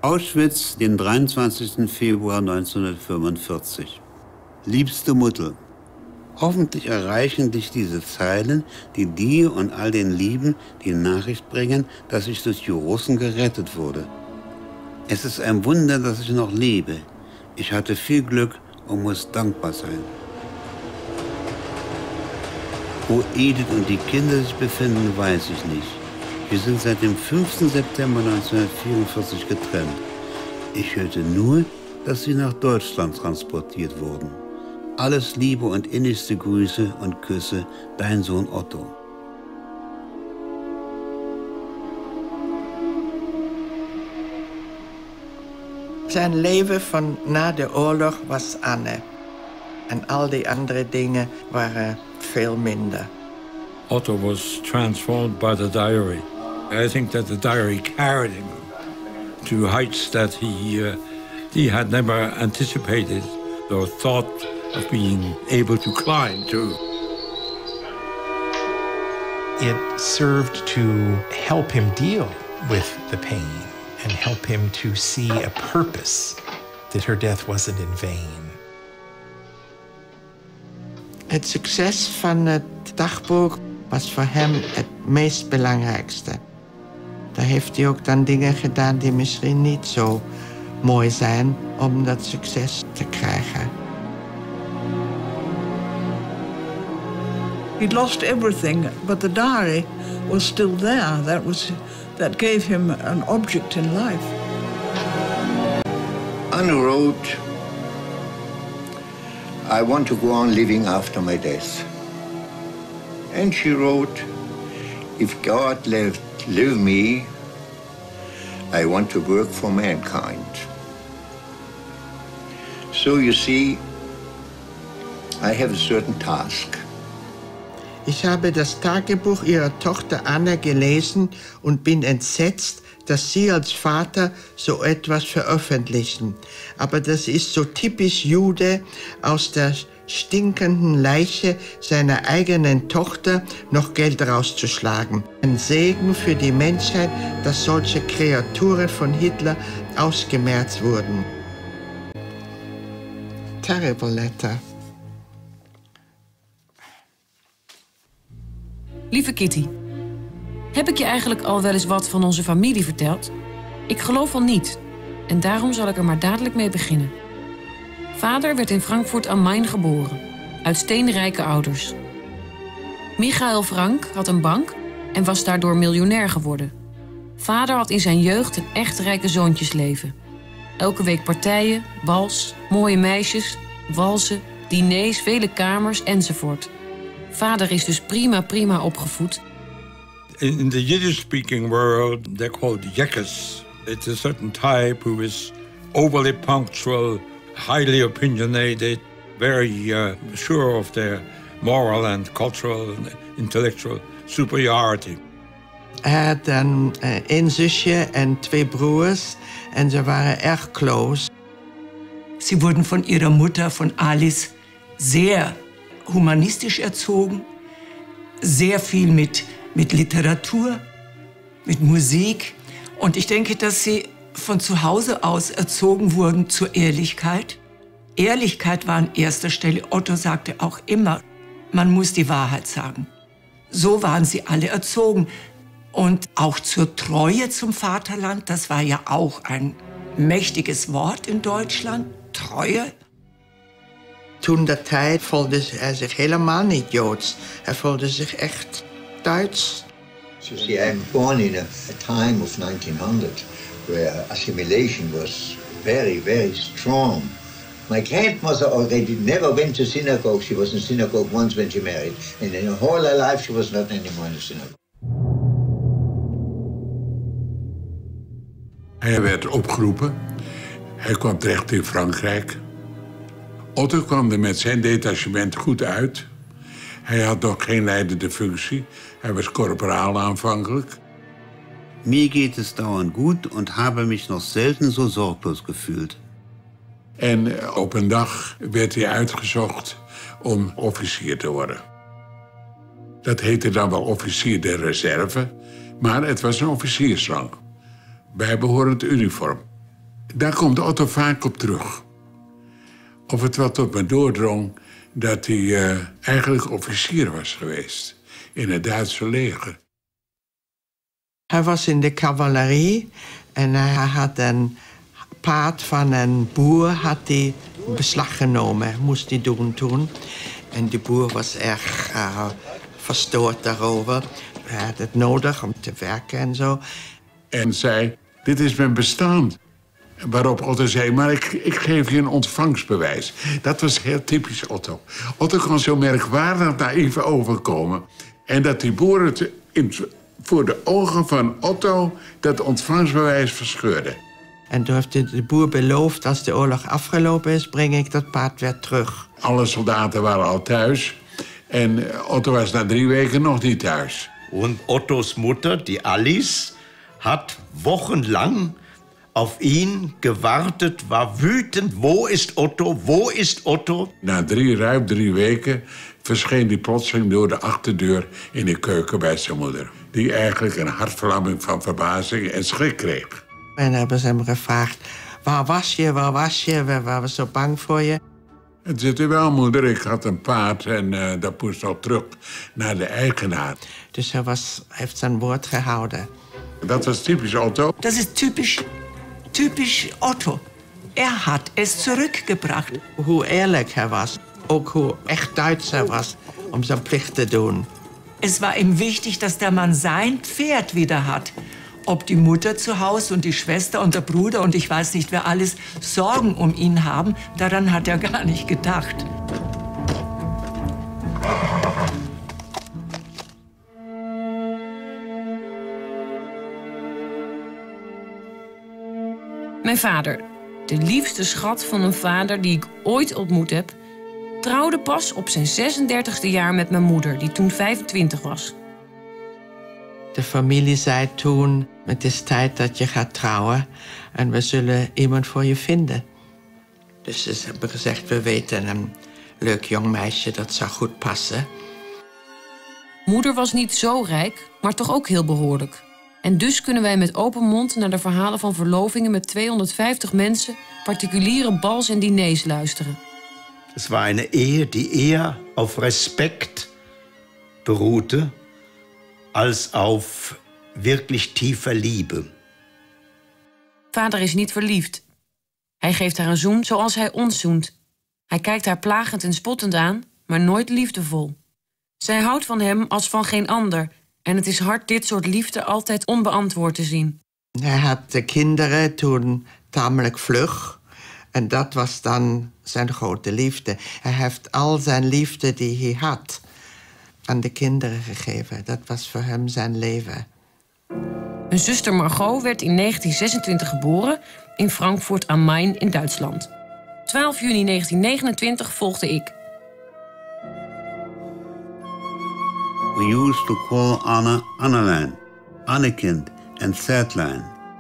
Auschwitz, den 23. Februar 1945. Liebste Mutter, hoffentlich erreichen dich diese Zeilen, die dir und all den Lieben die Nachricht bringen, dass ich durch die Russen gerettet wurde. Es ist ein Wunder, dass ich noch lebe. Ich hatte viel Glück und muss dankbar sein. Wo Edith und die Kinder sich befinden, weiß ich nicht. Wir sind seit dem 5. September 1944 getrennt. Ich hörte nur, dass sie nach Deutschland transportiert wurden. Alles Liebe und innigste Grüße und Küsse, dein Sohn Otto. Zijn leven van na de oorlog was Anne. En al die andere dingen waren veel minder. Otto was transformed by the diary. I think that the diary carried him to heights that he had never anticipated or thought of being able to climb to. It served to help him deal with the pain and help him to see a purpose, that her death wasn't in vain. Het succes van het dagboek was voor hem het meest belangrijkste. Daar heeft hij ook dan dingen gedaan die misschien niet zo mooi zijn om dat succes te krijgen. He'd lost everything, but the diary was still there. That gave him an object in life. Anne wrote, I want to go on living after my death. And she wrote, if God let live me, I want to work for mankind. So you see, I have a certain task. Ich habe das Tagebuch ihrer Tochter Anna gelesen und bin entsetzt, dass Sie als Vater so etwas veröffentlichen. Aber das ist so typisch Jude, aus der stinkenden Leiche seiner eigenen Tochter noch Geld rauszuschlagen. Ein Segen für die Menschheit, dass solche Kreaturen von Hitler ausgemerzt wurden. Terrible letter. Lieve Kitty, heb ik je eigenlijk al wel eens wat van onze familie verteld? Ik geloof van niet. En daarom zal ik er maar dadelijk mee beginnen. Vader werd in Frankfurt am Main geboren, uit steenrijke ouders. Michael Frank had een bank en was daardoor miljonair geworden. Vader had in zijn jeugd een echt rijke zoontjesleven. Elke week partijen, bals, mooie meisjes, walsen, diners, vele kamers enzovoort. Vader is dus prima opgevoed. In the Yiddish-speaking world, they're called yekkes. It's a certain type who is overly punctual, highly opinionated, very sure of their moral and cultural and intellectual superiority. Hij had dan één zusje en 2 broers en ze waren erg close. Sie wurden von ihrer Mutter, von Alice, sehr humanistisch erzogen, sehr viel mit Literatur, mit Musik. Und ich denke, dass sie von zu Hause aus erzogen wurden zur Ehrlichkeit. Ehrlichkeit war an erster Stelle. Otto sagte auch immer, man muss die Wahrheit sagen. So waren sie alle erzogen. Und auch zur Treue zum Vaterland, das war ja auch ein mächtiges Wort in Deutschland, Treue. Toen der tijd voelde hij zich helemaal niet Joods. Hij voelde zich echt Duits. You see, I'm born in a time of 1900 where assimilation was very, very strong. My grandmother already never went to synagogue. She was in synagogue once when she married. And in her whole life she was not anymore in the synagogue. Hij werd opgeroepen. Hij kwam terecht in Frankrijk. Otto kwam er met zijn detachement goed uit. Hij had nog geen leidende functie. Hij was korporaal aanvankelijk. Mir geht es dauernd gut und habe mich noch selten so sorglos gefühlt. En op een dag werd hij uitgezocht om officier te worden. Dat heette dan wel officier de reserve, maar het was een officiersrang. Bijbehorend uniform. Daar komt Otto vaak op terug. Of het wat tot me doordrong dat hij eigenlijk officier was geweest in het Duitse leger. Hij was in de cavalerie en hij had een paard van een boer had hij beslag genomen, moest hij doen toen. En de boer was erg verstoord daarover. Hij had het nodig om te werken en zo. En zei, dit is mijn bestaan. Waarop Otto zei, maar ik geef je een ontvangstbewijs. Dat was heel typisch Otto. Otto kon zo merkwaardig naïef overkomen. En dat die boer het voor de ogen van Otto dat ontvangstbewijs verscheurde. En toen heeft de boer beloofd, als de oorlog afgelopen is, breng ik dat paard weer terug. Alle soldaten waren al thuis. En Otto was na 3 weken nog niet thuis. Und Ottos Mutter, die Alice, hat wochenlang auf ihn gewartet, war wütend. Wo ist Otto? Wo ist Otto? Na ruim 3 weken verscheen hij plotseling door de achterdeur in de keuken bij zijn moeder. Die eigenlijk een hartverlamming van verbazing en schrik kreeg. En hebben ze hem gevraagd, waar was je, waar was je? We waren zo bang voor je. Het zit er wel, moeder. Ik had een paard en dat moest al terug naar de eigenaar. Dus hij heeft zijn woord gehouden. Dat was typisch Otto. Dat is typisch Otto. Had es zurückgebracht. Hoe eerlijk hij was. Ook hoe echt Duits hij was om zijn plicht te doen. Es war ihm wichtig, dass der Mann sein Pferd wieder hat. Ob die Mutter zu Hause und die Schwester und der Bruder und ich weiß nicht, wer alles Sorgen um ihn haben, daran hat er gar nicht gedacht. Mijn vader, de liefste schat van een vader die ik ooit ontmoet heb, trouwde pas op zijn 36e jaar met mijn moeder, die toen 25 was. De familie zei toen, het is tijd dat je gaat trouwen en we zullen iemand voor je vinden. Dus ze hebben gezegd, we weten een leuk jong meisje, dat zou goed passen. Moeder was niet zo rijk, maar toch ook heel behoorlijk. En dus kunnen wij met open mond naar de verhalen van verlovingen met 250 mensen, particuliere bals en diners luisteren. Es war eine Ehe, die eher auf Respekt beruhte, als auf wirklich tiefer Liebe. Vader is niet verliefd. Hij geeft haar een zoen zoals hij ons zoent. Hij kijkt haar plagend en spottend aan, maar nooit liefdevol. Zij houdt van hem als van geen ander. En het is hard dit soort liefde altijd onbeantwoord te zien. Hij had de kinderen toen tamelijk vlug. En dat was dan zijn grote liefde. Hij heeft al zijn liefde die hij had aan de kinderen gegeven. Dat was voor hem zijn leven. Mijn zuster Margot werd in 1926 geboren in Frankfurt am Main in Duitsland. 12 juni 1929 volgde ik. We used to call Anna Annelein, Annekind and Zärtlein.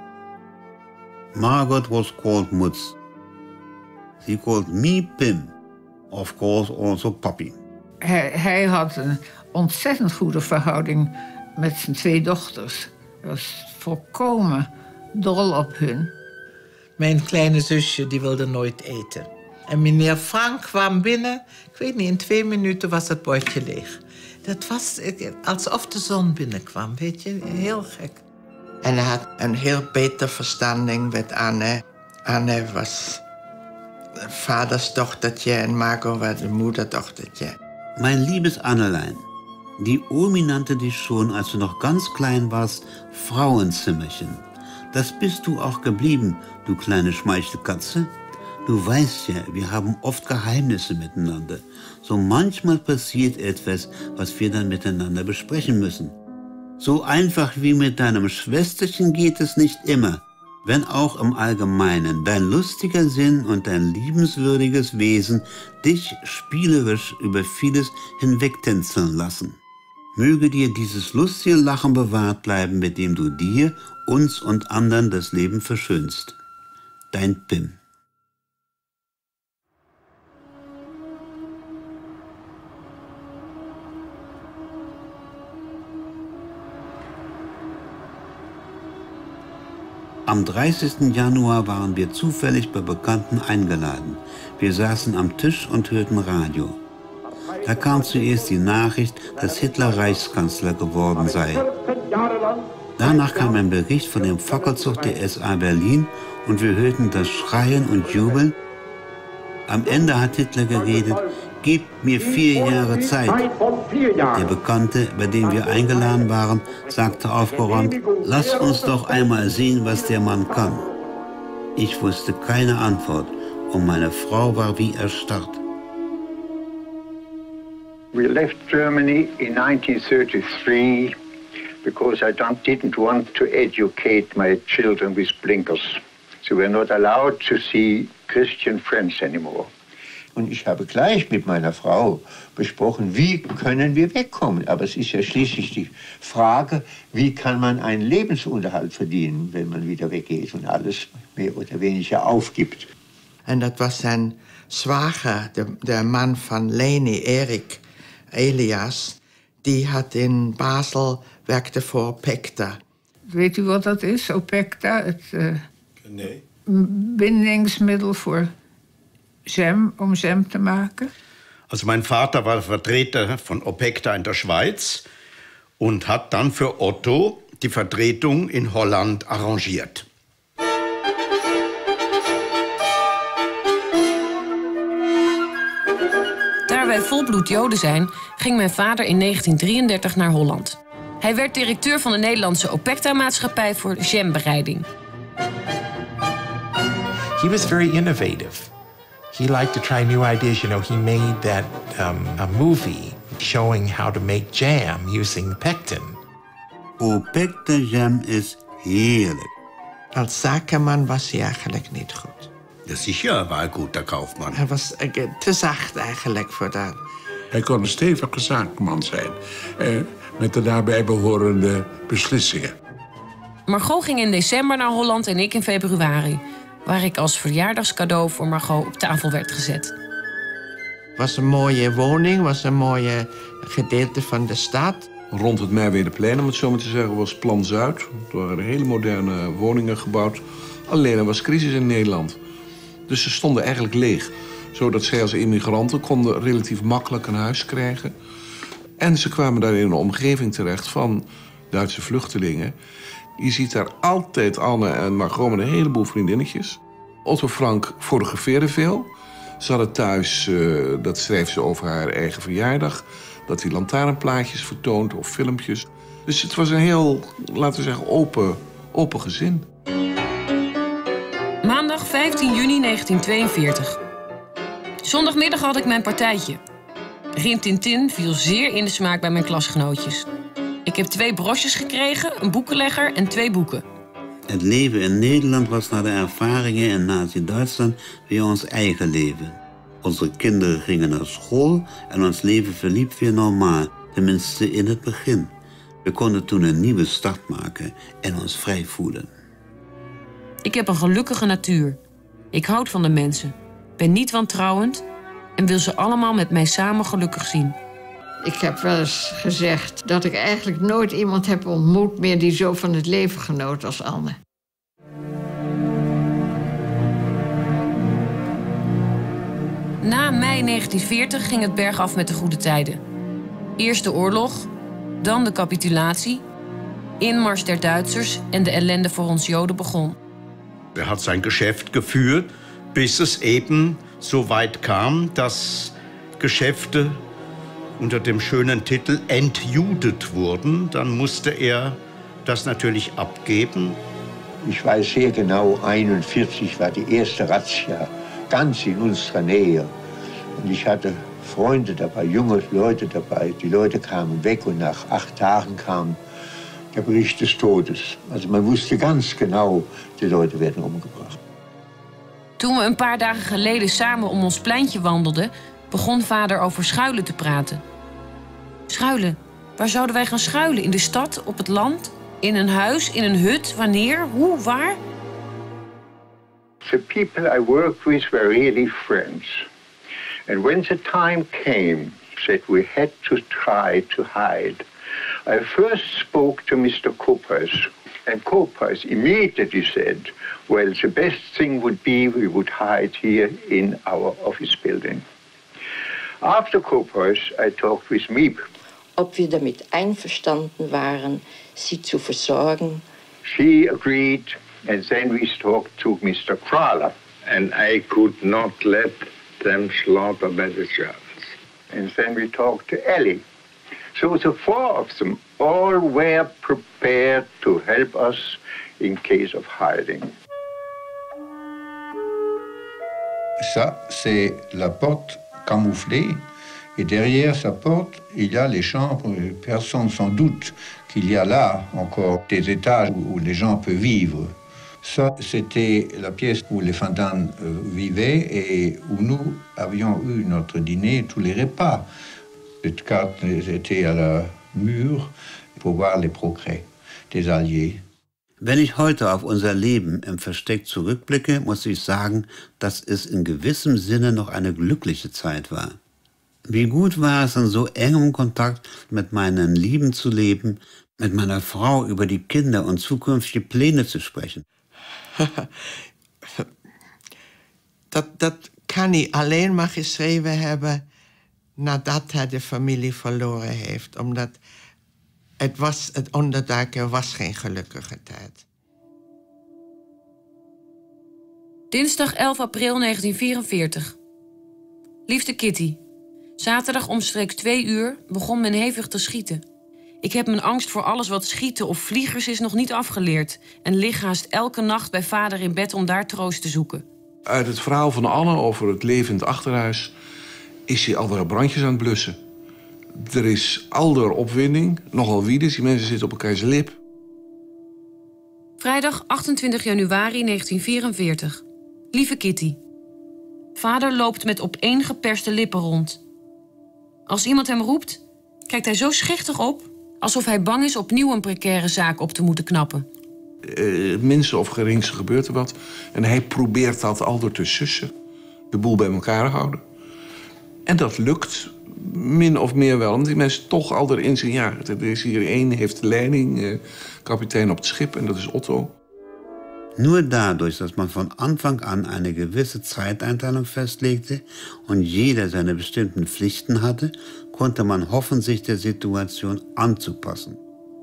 Margot was called Mutz. She called me Pim, of course also Papi. Hij had een ontzettend goede verhouding met zijn 2 dochters. Hij was volkomen dol op hun. Mijn kleine zusje die wilde nooit eten. En meneer Frank kwam binnen. Ik weet niet, in 2 minuten was het bordje leeg. Dat was alsof de zon binnenkwam, weet je. Heel gek. En hij had een heel beter verstanding met Anne. Anne was vaders dochtertje en Margot was de moederdochtertje. Mein liebes Annelein, die Omi nannte dich schon, als du noch ganz klein warst, Frauenzimmerchen. Das bist du auch geblieben, du kleine Schmeichelkatze. Du weißt ja, wir haben oft Geheimnisse miteinander. So manchmal passiert etwas, was wir dann miteinander besprechen müssen. So einfach wie mit deinem Schwesterchen geht es nicht immer, wenn auch im Allgemeinen dein lustiger Sinn und dein liebenswürdiges Wesen dich spielerisch über vieles hinwegtänzeln lassen. Möge dir dieses lustige Lachen bewahrt bleiben, mit dem du dir, uns und anderen das Leben verschönst. Dein Pim. Am 30. Januar waren wir zufällig bei Bekannten eingeladen. Wir saßen am Tisch und hörten Radio. Da kam zuerst die Nachricht, dass Hitler Reichskanzler geworden sei. Danach kam ein Bericht von dem Fackelzug der SA Berlin und wir hörten das Schreien und Jubeln. Am Ende hat Hitler geredet, gebt mir 4 Jahre Zeit. Der Bekannte, bei dem wir eingeladen waren, sagte aufgeräumt, lasst uns doch einmal sehen, was der Mann kann. Ich wusste keine Antwort und meine Frau war wie erstarrt. We left Germany in 1933 because I didn't want to educate my children with blinkers. So we're not allowed to see Christian friends anymore. Und ich habe gleich mit meiner Frau besprochen, wie können wir wegkommen. Aber es ist ja schließlich die Frage, wie kann man einen Lebensunterhalt verdienen, wenn man wieder weggeht und alles mehr oder weniger aufgibt. En dat was zijn zwager, de man van Leni, Erik Elias. Die had in Basel, werkte voor Opekta. Weet u wat dat is, Opekta? Het Nee. bindingsmiddel voor jam, om jam te maken. Also mein Vater war Vertreter von Opekta in der Schweiz und hat dann für Otto die Vertretung in Holland arrangiert. Daar wij volbloed Joden zijn, ging mijn vader in 1933 naar Holland. Hij werd directeur van de Nederlandse Opekta-maatschappij voor jambereiding. He was very innovative. He liked to try new ideas. You know, he made that a movie showing how to make jam using pectin. Opekta jam is heerlijk. Als zakenman was hij eigenlijk niet goed. Ja, sicher war ein guter Kaufmann. Hij was te zacht eigenlijk voor dat. Hij kon een stevige zaakman zijn, met de daarbij behorende beslissingen. Margot ging in december naar Holland en ik in februari, waar ik als verjaardagscadeau voor Margot op tafel werd gezet. Het was een mooie woning, was een mooie gedeelte van de stad. Rond het Merwedeplein, om het zo maar te zeggen, was Plan Zuid. Er waren hele moderne woningen gebouwd. Alleen er was crisis in Nederland. Dus ze stonden eigenlijk leeg. Zodat zij als immigranten konden relatief makkelijk een huis krijgen. En ze kwamen daar in een omgeving terecht van Duitse vluchtelingen. Je ziet daar altijd Anne en Margot met een heleboel vriendinnetjes. Otto Frank fotografeerde veel. Ze hadden thuis, dat schreef ze over haar eigen verjaardag, dat hij lantaarnplaatjes vertoont of filmpjes. Dus het was een heel, laten we zeggen, open gezin. Maandag 15 juni 1942. Zondagmiddag had ik mijn partijtje. Rin Tintin viel zeer in de smaak bij mijn klasgenootjes. Ik heb 2 broches gekregen, een boekenlegger en 2 boeken. Het leven in Nederland was na de ervaringen in Nazi-Duitsland weer ons eigen leven. Onze kinderen gingen naar school en ons leven verliep weer normaal, tenminste in het begin. We konden toen een nieuwe start maken en ons vrij voelen. Ik heb een gelukkige natuur. Ik houd van de mensen, ben niet wantrouwend en wil ze allemaal met mij samen gelukkig zien. Ik heb wel eens gezegd dat ik eigenlijk nooit iemand heb ontmoet meer die zo van het leven genoot als Anne. Na mei 1940 ging het bergaf met de goede tijden. Eerst de oorlog, dan de capitulatie, inmars der Duitsers en de ellende voor ons Joden begon. Er hat sein Geschäft geführt, bis es eben so weit kam, dass Geschäfte unter dem schönen Titel entjudet wurden. Dann musste er das natürlich abgeben. Ich weiß sehr genau, 1941 war die erste Razzia, ganz in unserer Nähe. Und ich hatte Freunde dabei, junge Leute dabei. Die Leute kamen weg und nach 8 Tagen kam der Bericht des Todes. Also man wusste ganz genau, die Leute werden umgebracht. Toen we een paar dagen geleden samen om ons pleintje wandelden, begon vader over schuilen te praten. Schuilen? Waar zouden wij gaan schuilen? In de stad? Op het land? In een huis? In een hut? Wanneer? Hoe? Waar? The people I worked with were really friends. And when the time came that we had to try to hide, I first spoke to Mr. Kuppers. And Koophuis immediately said, well, the best thing would be we would hide here in our office building. After Koophuis, I talked with Miep. Ob wir damit einverstanden waren, sie zu versorgen. She agreed, and then we talked to Mr. Krahler. And I could not let them slaughter by the Germans. And then we talked to Ellie. So the four of them all were prepared to help us in case of hiding. Ça, c'est la porte camouflée. Et derrière sa porte, il y a les chambres. Personne s'en doute qu'il y a là encore des étages où les gens peuvent vivre. Ça, c'était la pièce où les Fandans vivaient et où nous avions eu notre dîner, tous les repas. Cette carte était à la mur pour voir les progrès des Alliés. Wenn ich heute auf unser Leben im Versteck zurückblicke, muss ich sagen, dass es in gewissem Sinne noch eine glückliche Zeit war. Wie gut war es, in so engem Kontakt mit meinen Lieben zu leben, mit meiner Frau über die Kinder und zukünftige Pläne zu sprechen. dat kan hij alleen maar geschreven hebben nadat hij de familie verloren heeft. Omdat het onderduiken was geen gelukkige tijd. Dinsdag 11 april 1944. Liefste Kitty, zaterdag omstreeks 2 uur begon men hevig te schieten. Ik heb mijn angst voor alles wat schieten of vliegers is nog niet afgeleerd en lig haast elke nacht bij vader in bed om daar troost te zoeken. Uit het verhaal van Anne over het leven in het achterhuis is hij alweer brandjes aan het blussen. Er is alder opwinding, nogal wiedes, die mensen zitten op elkaars lip. Vrijdag 28 januari 1944. Lieve Kitty, vader loopt met opeengeperste lippen rond. Als iemand hem roept, kijkt hij zo schichtig op, alsof hij bang is opnieuw een precaire zaak op te moeten knappen. Minste of geringste gebeurt er wat. En hij probeert dat aldoor te sussen. De boel bij elkaar houden. En dat lukt min of meer wel. Want die mensen toch al erin zien. Ja, er is hier één, heeft de leiding. Kapitein op het schip en dat is Otto. Nur dadurch, dass man von Anfang an eine gewisse Zeiteinteilung festlegte und jeder seine bestimmten Pflichten hatte, konnte man hoffen, sich der Situation anzupassen.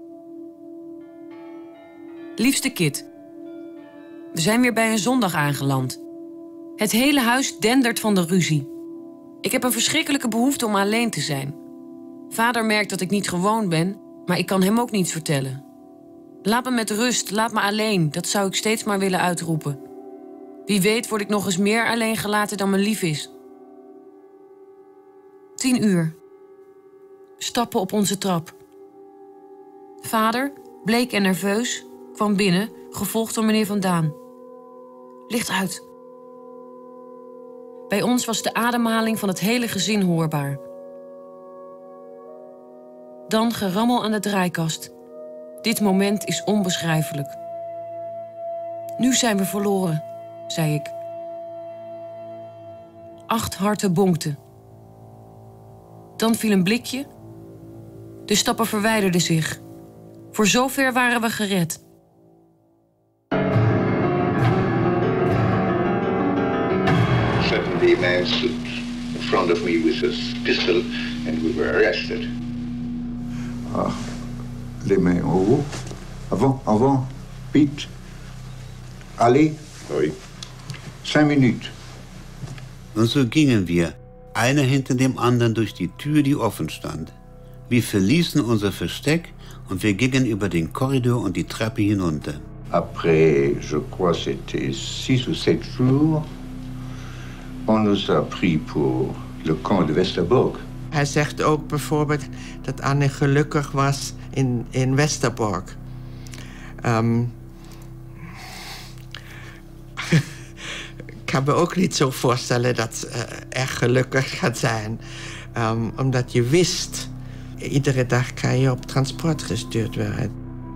Liefste Kit, we zijn weer bij een zondag aangeland. Het hele huis dendert van de ruzie. Ik heb een verschrikkelijke behoefte om alleen te zijn. Vader merkt dat ik niet gewoon ben, maar ik kan hem ook niets vertellen. Laat me met rust, laat me alleen, dat zou ik steeds maar willen uitroepen. Wie weet word ik nog eens meer alleen gelaten dan me lief is. 10 uur. Stappen op onze trap. Vader, bleek en nerveus, kwam binnen, gevolgd door meneer Van Daan. Licht uit. Bij ons was de ademhaling van het hele gezin hoorbaar. Dan gerammel aan de draaikast. Dit moment is onbeschrijfelijk. Nu zijn we verloren, zei ik. 8 harten bonkten. Dan viel een blikje. De stappen verwijderden zich. Voor zover waren we gered. Suddenly a man stood in front of me with his pistol and we were arrested. Les mains en haut. Avant, vite. Allez. Oui. 5 Minuten. Und so gingen wir, einer hinter dem anderen, durch die Tür, die offen stand. Wir verließen unser Versteck und wir gingen über den Korridor und die Treppe hinunter. Après, je crois c'était 6 ou 7 jours, on nous a pris pour le camp de Westerbork. Hij zegt ook bijvoorbeeld dat Anne gelukkig was in Westerbork. Ik kan me ook niet zo voorstellen dat ze echt gelukkig gaat zijn. Omdat je wist, iedere dag kan je op transport gestuurd worden.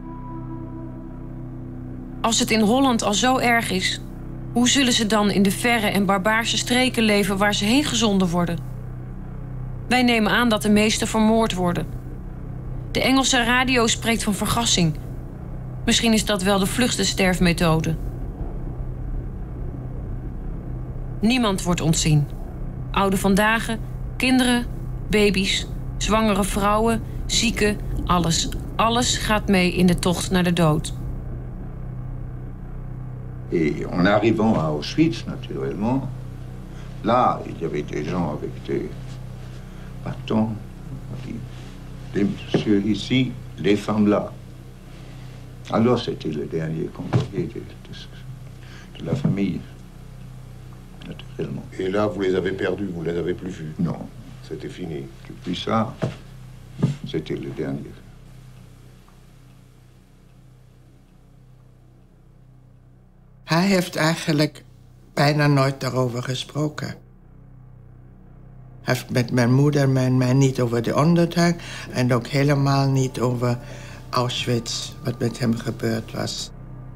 Als het in Holland al zo erg is, hoe zullen ze dan in de verre en barbaarse streken leven waar ze heen gezonden worden? Wij nemen aan dat de meesten vermoord worden. De Engelse radio spreekt van vergassing. Misschien is dat wel de vlugste sterfmethode. Niemand wordt ontzien. Oude vandaag, kinderen, baby's, zwangere vrouwen, zieken, alles. Alles gaat mee in de tocht naar de dood. Et en arrivant à Auschwitz, naturellement, là, il y avait des gens avec des bâtons, des messieurs ici, les femmes là. Alors c'était le dernier convoqué de la famille, naturellement. Et là, vous les avez perdus, vous les avez plus vus? Non. C'était fini. Depuis ça, c'était le dernier. Hij heeft eigenlijk bijna nooit daarover gesproken. Hij heeft met mijn moeder en mij niet over de ondergang en ook helemaal niet over Auschwitz, wat met hem gebeurd was.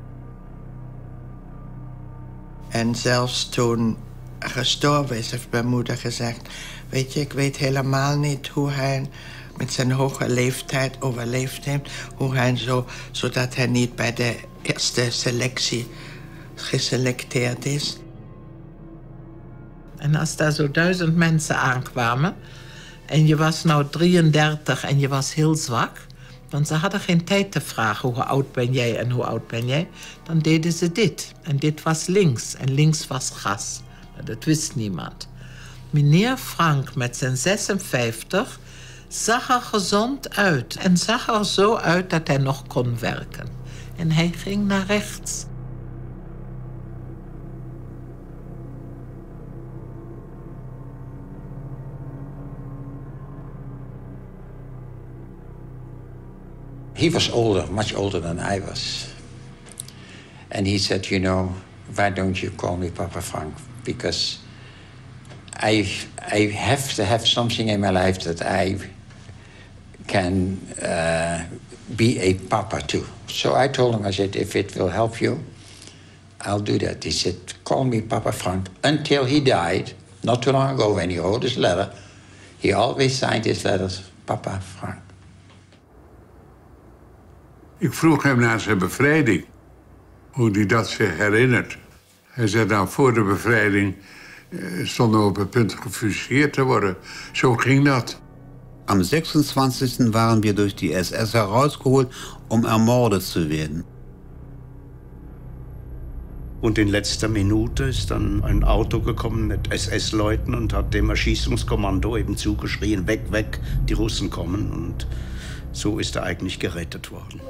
En zelfs toen hij gestorven is, heeft mijn moeder gezegd: weet je, ik weet helemaal niet hoe hij met zijn hoge leeftijd overleefd heeft, hoe hij zodat hij niet bij de eerste selectie geselecteerd is. En als daar zo 1000 mensen aankwamen en je was nou 33 en je was heel zwak, want ze hadden geen tijd te vragen hoe oud ben jij en hoe oud ben jij, dan deden ze dit. En dit was links en links was gas. Maar dat wist niemand. Meneer Frank met zijn 56 zag er gezond uit en zag er zo uit dat hij nog kon werken. En hij ging naar rechts. He was older, much older than I was. And he said, you know, why don't you call me Papa Frank? Because I have to have something in my life that I can be a papa to. So I told him, I said, if it will help you, I'll do that. He said, call me Papa Frank. Until he died, not too long ago when he wrote his letter, he always signed his letters, Papa Frank. Ik vroeg hem naar zijn bevrijding, hoe hij dat zich herinnert. Hij zei, nou, voor de bevrijding stonden we op het punt gefusilleerd te worden. Zo ging dat. Am 26. waren wir durch die SS herausgeholt, ermordet zu werden. Und in letzter Minute ist dann ein Auto gekommen mit SS-Leuten und hat dem Erschießungskommando eben zugeschrien, weg, weg, die Russen kommen. Und so ist er eigentlich gerettet worden.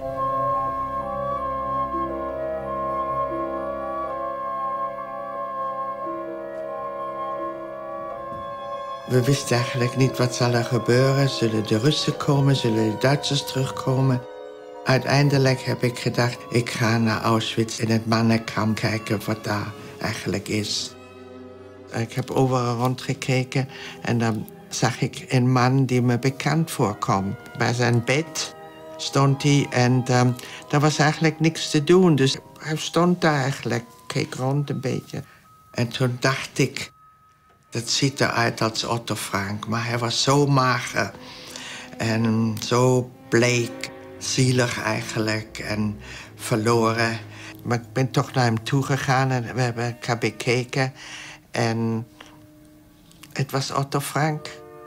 We wisten eigenlijk niet wat zal er gebeuren. Zullen de Russen komen? Zullen de Duitsers terugkomen? Uiteindelijk heb ik gedacht, ik ga naar Auschwitz in het mannenkamp kijken wat daar eigenlijk is. Ik heb overal rondgekeken en dan zag ik een man die me bekend voorkwam. Bij zijn bed stond hij en daar was eigenlijk niks te doen. Dus hij stond daar eigenlijk, keek rond een beetje. En toen dacht ik, dat ziet eruit als Otto Frank, maar hij was zo mager en zo bleek, zielig eigenlijk en verloren. Maar ik ben toch naar hem toegegaan en we hebben elkaar bekeken en het was Otto Frank.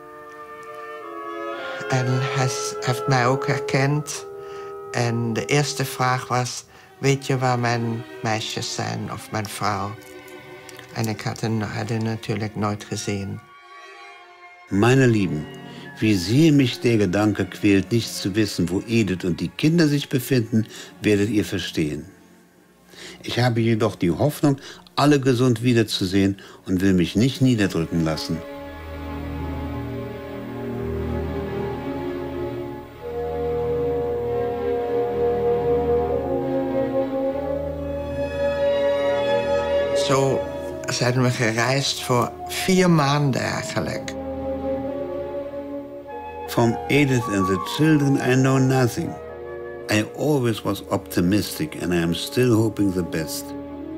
En hij heeft mij ook herkend en de eerste vraag was, weet je waar mijn meisjes zijn of mijn vrouw? En ik had hem natuurlijk nooit gezien. Meine Lieben, wie sehr mich der Gedanke quält, nicht zu wissen, wo Edith und die Kinder sich befinden, werdet ihr verstehen. Ich habe jedoch die Hoffnung, alle gesund wiederzusehen und will mich nicht niederdrücken lassen. Zo zijn we gereisd voor 4 maanden eigenlijk. From Edith and the children I know nothing. I always was optimistic and I am still hoping the best.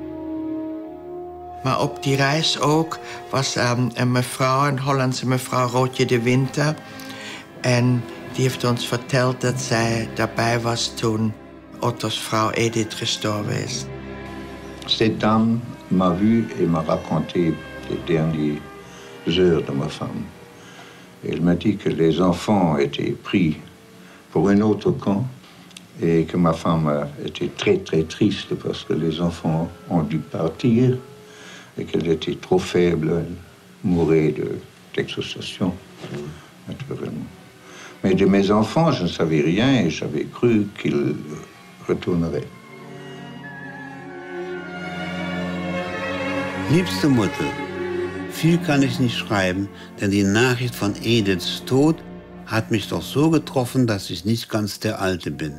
Maar op die reis ook was een mevrouw, een Hollandse mevrouw, Roodje de Winter. En die heeft ons verteld dat zij daarbij was toen Otto's vrouw Edith gestorven is. Cette dame m'a vu et m'a raconté les dernières heures de ma femme. Elle m'a dit que les enfants étaient pris pour un autre camp et que ma femme était très très triste parce que les enfants ont dû partir et qu'elle était trop faible, elle mourait d'exhaustion, naturellement. Mais de mes enfants, je ne savais rien et j'avais cru qu'ils retourneraient. Liebste Mutter, viel kann ich nicht schreiben, denn die Nachricht von Ediths Tod hat mich doch so getroffen, dass ich nicht ganz der Alte bin.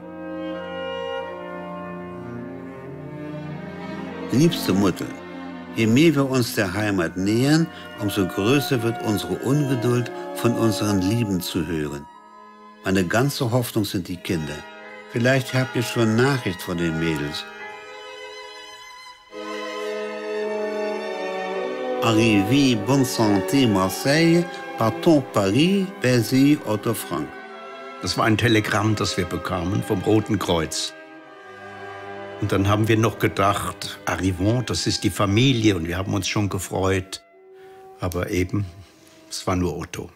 Liebste Mutter, je mehr wir uns der Heimat nähern, umso größer wird unsere Ungeduld, von unseren Lieben zu hören. Meine ganze Hoffnung sind die Kinder. Vielleicht habt ihr schon Nachricht von den Mädels. Arrivé bonne santé Marseille, partons Paris, Bercy, Otto Frank. Das war ein Telegramm, das wir bekamen vom Roten Kreuz. Und dann haben wir noch gedacht, Arrivons, das ist die Familie und wir haben uns schon gefreut. Aber eben, es war nur Otto.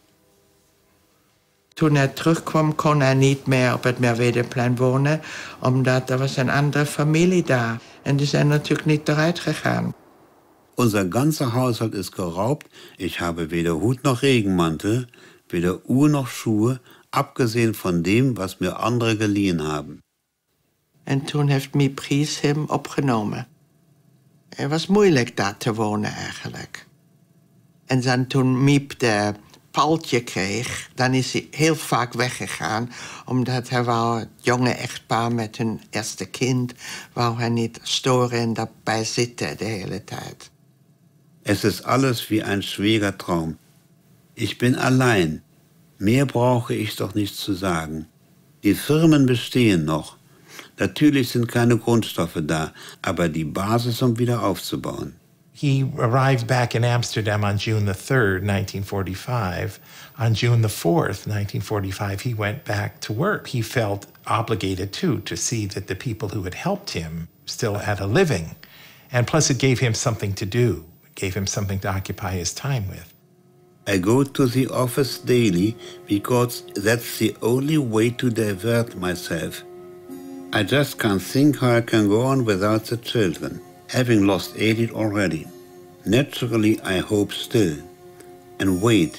Toen terugkwam, kon hij niet meer op het Merwedeplein wonen, omdat er was een andere familie daar. En die zijn natuurlijk niet eruit gegaan. Unser ganzer Haushalt ist geraubt. Ich habe weder Hut noch Regenmantel, weder Uhr noch Schuhe, abgesehen von dem, was mir andere geliehen haben. En toen heeft Miep Gies hem opgenomen. Het was moeilijk daar te wonen eigenlijk. En dan toen Miep de paltje kreeg, dan is hij heel vaak weggegaan, omdat hij wou het jonge echtpaar met hun eerste kind, wou hij niet storen en daarbij zitten de hele tijd. Es ist alles wie ein schwerer Traum. Ich bin allein. Mehr brauche ich doch nicht zu sagen. Die Firmen bestehen noch. Natürlich sind keine Grundstoffe da, aber die Basis, um wieder aufzubauen. He arrived back in Amsterdam on June the 3rd, 1945. On June the 4th, 1945, he went back to work. He felt obligated, too, to see that the people who had helped him still had a living. And plus, it gave him something to do. It gave him something to occupy his time with. I go to the office daily because that's the only way to divert myself. I just can't think how I can go on without the children, having lost Edith already. Naturally, I hope still. And wait.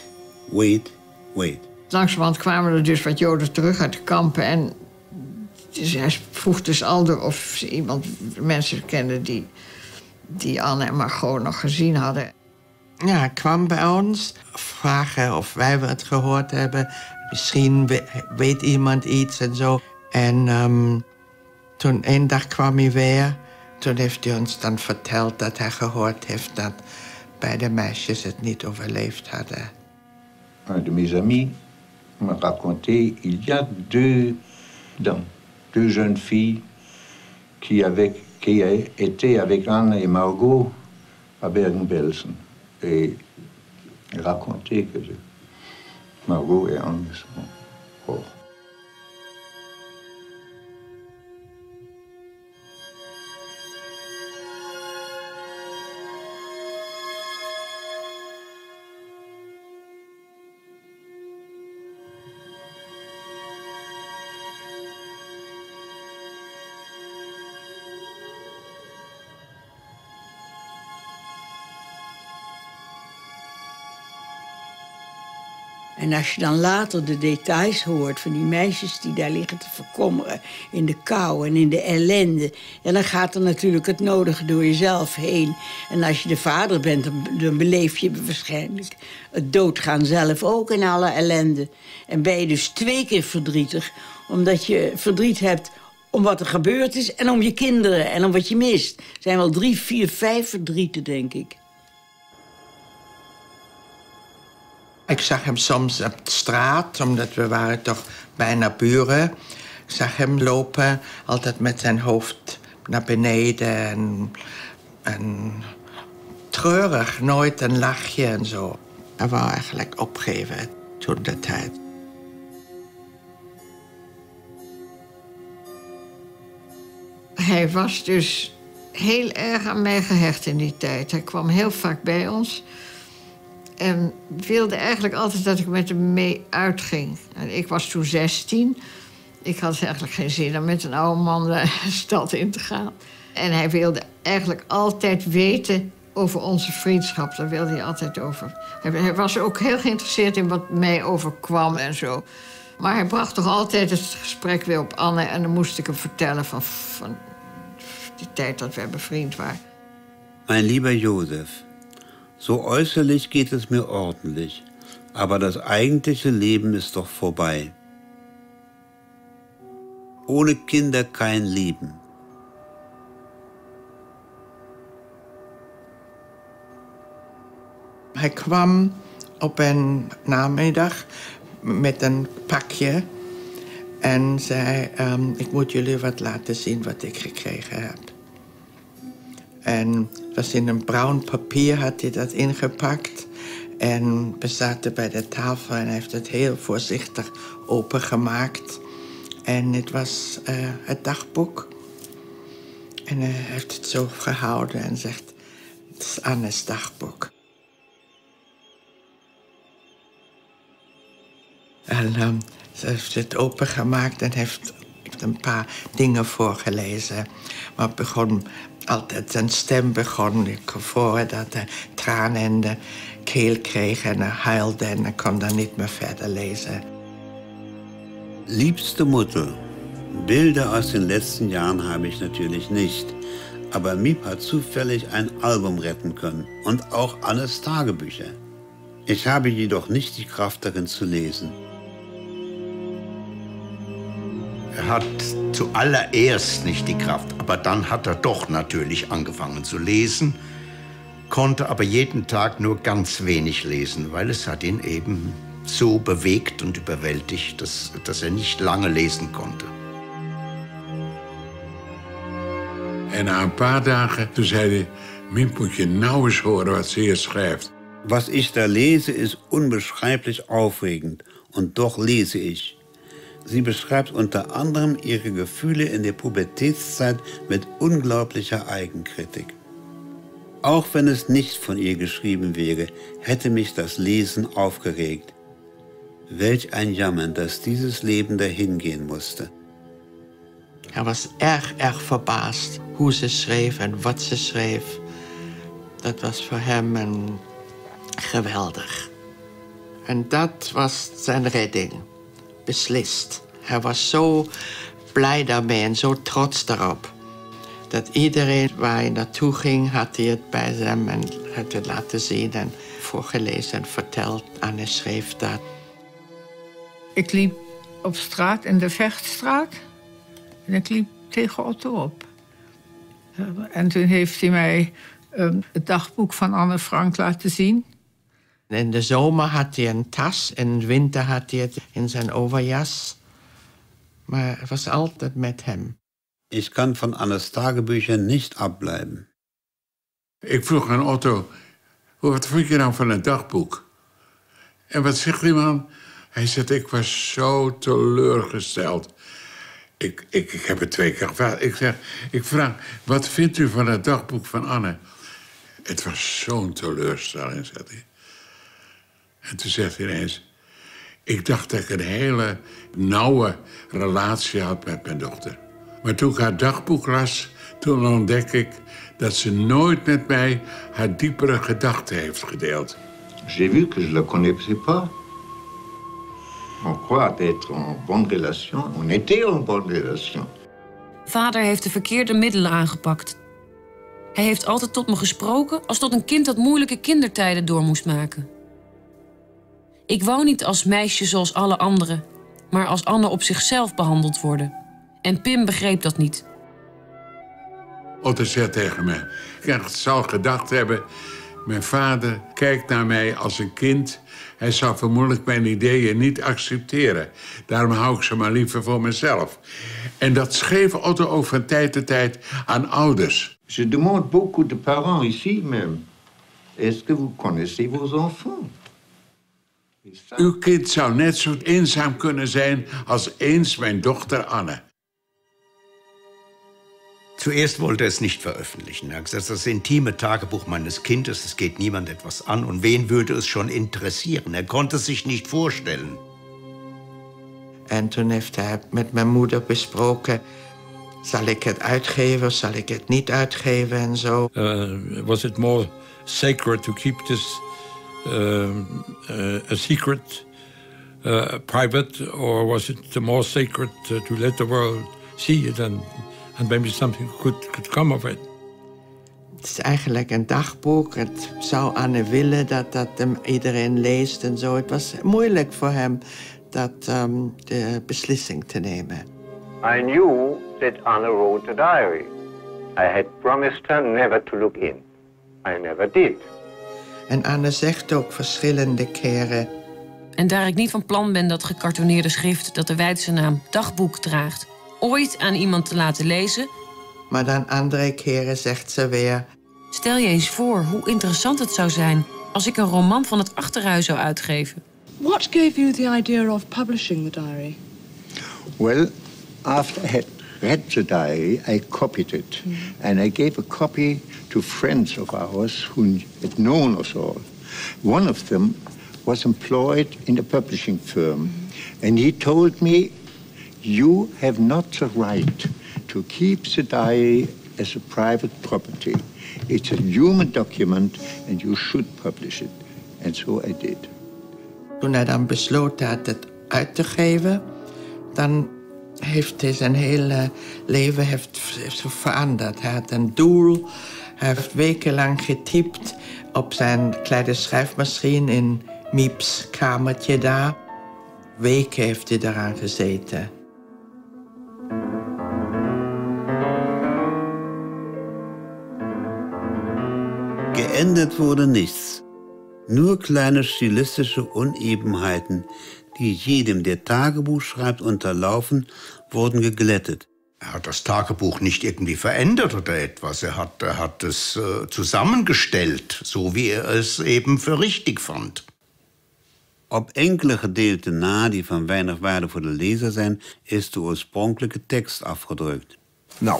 Langzamerhand kwamen er dus wat Joden terug uit de kampen. En hij vroeg dus Alder of ze mensen kenden die Anne en Margot nog gezien hadden. Ja, hij kwam bij ons vragen of wij het gehoord hebben. Misschien weet iemand iets en zo. En toen één dag kwam hij weer. Toen heeft hij ons dan verteld dat hij gehoord heeft dat beide meisjes het niet overleefd hadden. Un de mes amis m'a raconté, il y a deux jeunes filles qui étaient avec Anne et Margot à Bergen-Belsen. Et il racontait que Margot et Anne sont morts. En als je dan later de details hoort van die meisjes die daar liggen te verkommeren in de kou en in de ellende, ja, dan gaat er natuurlijk het nodige door jezelf heen. En als je de vader bent, dan beleef je waarschijnlijk het doodgaan zelf ook in alle ellende. En ben je dus 2 keer verdrietig, omdat je verdriet hebt om wat er gebeurd is en om je kinderen en om wat je mist. Er zijn wel 3, 4, 5 verdrieten, denk ik. Ik zag hem soms op de straat, omdat we waren toch bijna buren. Ik zag hem lopen, altijd met zijn hoofd naar beneden. En treurig, nooit een lachje en zo. Hij wou eigenlijk opgeven toen de tijd. Hij was dus heel erg aan mij gehecht in die tijd. Hij kwam heel vaak bij ons. En wilde eigenlijk altijd dat ik met hem mee uitging. En ik was toen 16. Ik had eigenlijk geen zin om met een oude man de stad in te gaan. En hij wilde eigenlijk altijd weten over onze vriendschap. Daar wilde hij altijd over. Hij was ook heel geïnteresseerd in wat mij overkwam en zo. Maar hij bracht toch altijd het gesprek weer op Anne. En dan moest ik hem vertellen van die tijd dat wij bevriend waren. Mein lieber Josef, so äußerlich geht es mir ordentlich, aber das eigentliche Leben ist doch vorbei. Ohne Kinder kein Leben. Hij kwam op een namiddag met een pakje en zei, ik moet jullie wat laten zien wat ik gekregen heb. En het was in een bruin papier, had hij dat ingepakt. En we zaten bij de tafel en hij heeft het heel voorzichtig opengemaakt. En het was het dagboek. En hij heeft het zo gehouden en zegt, het is Anne's dagboek. En ze heeft het opengemaakt en heeft een paar dingen voorgelezen. Maar begon altijd, zijn stem begon voor dat hij tranen in de keel kreeg en hij huilde en hij kon dan niet meer verder lezen. Liebste Mutter, Bilder aus den letzten Jahren habe ich natürlich nicht. Aber Miep hat zufällig ein Album retten können und auch Annes Tagebücher. Ich habe jedoch nicht die Kraft darin zu lesen. Er hat zuallererst nicht die Kraft, aber dann hat er doch natürlich angefangen zu lesen, konnte aber jeden Tag nur ganz wenig lesen, weil es hat ihn eben so bewegt und überwältigt, dass er nicht lange lesen konnte. En na een paar dagen, toen zei hij, Miep, moet je nou eens horen wat ze hier schrijft. Was ich da lese, ist unbeschreiblich aufregend. Und doch lese ich. Sie beschreibt unter anderem ihre Gefühle in der Pubertätszeit mit unglaublicher Eigenkritik. Auch wenn es nicht von ihr geschrieben wäre, hätte mich das Lesen aufgeregt. Welch ein Jammern, dass dieses Leben dahin gehen musste. Hij was erg verbaasd hoe ze schreef en wat ze schreef. Dat was voor hem geweldig. En dat was zijn redding. Beslist. Hij was zo blij daarmee en zo trots daarop. Dat iedereen waar hij naartoe ging, had hij het bij hem en had het laten zien en voorgelezen en verteld. Anne schreef dat. Ik liep op straat in de Vechtstraat en ik liep tegen Otto op. En toen heeft hij mij het dagboek van Anne Frank laten zien. In de zomer had hij een tas, in de winter had hij het in zijn overjas. Maar het was altijd met hem. Ich kann von Annes Tagebüchern nicht abbleiben. Ik vroeg aan Otto, wat vond je nou van het dagboek? En wat zegt die man? Hij zegt, ik was zo teleurgesteld. Ik heb het 2 keer gevraagd. Ik vraag, wat vindt u van het dagboek van Anne? Het was zo'n teleurstelling, zegt hij. En toen zegt hij ineens, ik dacht dat ik een hele nauwe relatie had met mijn dochter. Maar toen ik haar dagboek las, toen ontdek ik dat ze nooit met mij haar diepere gedachten heeft gedeeld. J'ai vu que je la connaissais pas. On croit être en bonne relation. On était en bonne relation. Vader heeft de verkeerde middelen aangepakt. Hij heeft altijd tot me gesproken als tot een kind dat moeilijke kindertijden door moest maken. Ik wou niet als meisje zoals alle anderen, maar als Anne op zichzelf behandeld worden. En Pim begreep dat niet. Otto zei tegen me, ik zal gedacht hebben, mijn vader kijkt naar mij als een kind. Hij zal vermoedelijk mijn ideeën niet accepteren. Daarom hou ik ze maar liever voor mezelf. En dat schreef Otto ook van tijd tot tijd aan ouders. Je demande beaucoup de parents ici même. Est-ce que vous connaissez vos enfants? Uw kind zou net zo eenzaam kunnen zijn als eens mijn dochter Anne. Zuerst wollte er es nicht veröffentlichen. Er hat gesagt, das intime Tagebuch meines Kindes, es geht niemand etwas an. Und wen würde es schon interessieren? Er konnte es sich nicht voorstellen. En toen heeft hij met mijn moeder besproken, zal ik het uitgeven of zal ik het niet uitgeven en zo. Was it more sacred to keep this a secret, private, or was it more sacred to let the world see it and maybe something could come of it? Het is eigenlijk een dagboek. Het zou Anne willen dat iedereen leest en zo. Het was moeilijk voor hem de beslissing te nemen. I knew that Anne wrote a diary. I had promised her never to look in. I never did. En Anne zegt ook verschillende keren. En daar ik niet van plan ben dat gecartoneerde schrift dat de wijdse naam dagboek draagt ooit aan iemand te laten lezen. Maar dan andere keren zegt ze weer. Stel je eens voor hoe interessant het zou zijn als ik een roman van het achterhuis zou uitgeven. What gave you the idea of publishing the diary? Well, after I had read the diary, I copied it. And I gave a copy to friends of ours who had known us all. One of them was employed in a publishing firm. And he told me, you have not the right to keep the diary as a private property. It's a human document and you should publish it. And so I did. Toen hij dan besloten had het uit te geven, dan heeft hij zijn hele leven heeft veranderd. Hij had een doel, hij heeft wekenlang getypt op zijn kleine schrijfmachine in Miep's kamertje daar. Weken heeft hij daaraan gezeten. Geändert wurde nichts. Nur kleine stilistische Unebenheiten, die jedem, der Tagebuch schreibt, unterlaufen, wurden geglättet. Er hat das Tagebuch nicht irgendwie verändert oder etwas. Er hat es zusammengestellt, so wie er es eben für richtig fand. Op enkele gedeelten na, die van weinig waarde voor de lezer zijn, is de oorspronkelijke tekst afgedrukt. Nou,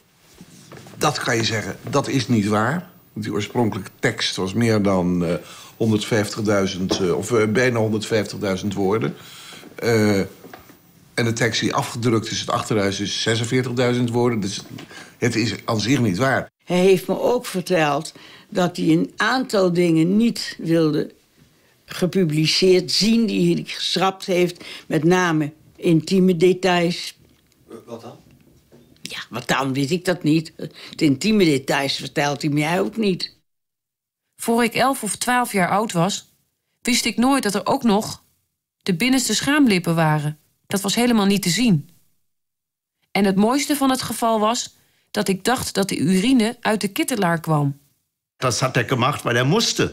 dat kan je zeggen, dat is niet waar. Die oorspronkelijke tekst was meer dan 150.000, of bijna 150.000 woorden. En de tekst die afgedrukt is, het achterhuis, is 46.000 woorden. Dus het is aan zich niet waar. Hij heeft me ook verteld dat hij een aantal dingen niet wilde gepubliceerd zien die hij geschrapt heeft. Met name intieme details. Wat dan? Ja, wat dan, weet ik dat niet. De intieme details vertelt hij mij ook niet. Voor ik 11 of 12 jaar oud was, wist ik nooit dat er ook nog de binnenste schaamlippen waren. Dat was helemaal niet te zien. En het mooiste van het geval was dat ik dacht dat de urine uit de kittelaar kwam. Das hat er gemacht, weil er musste.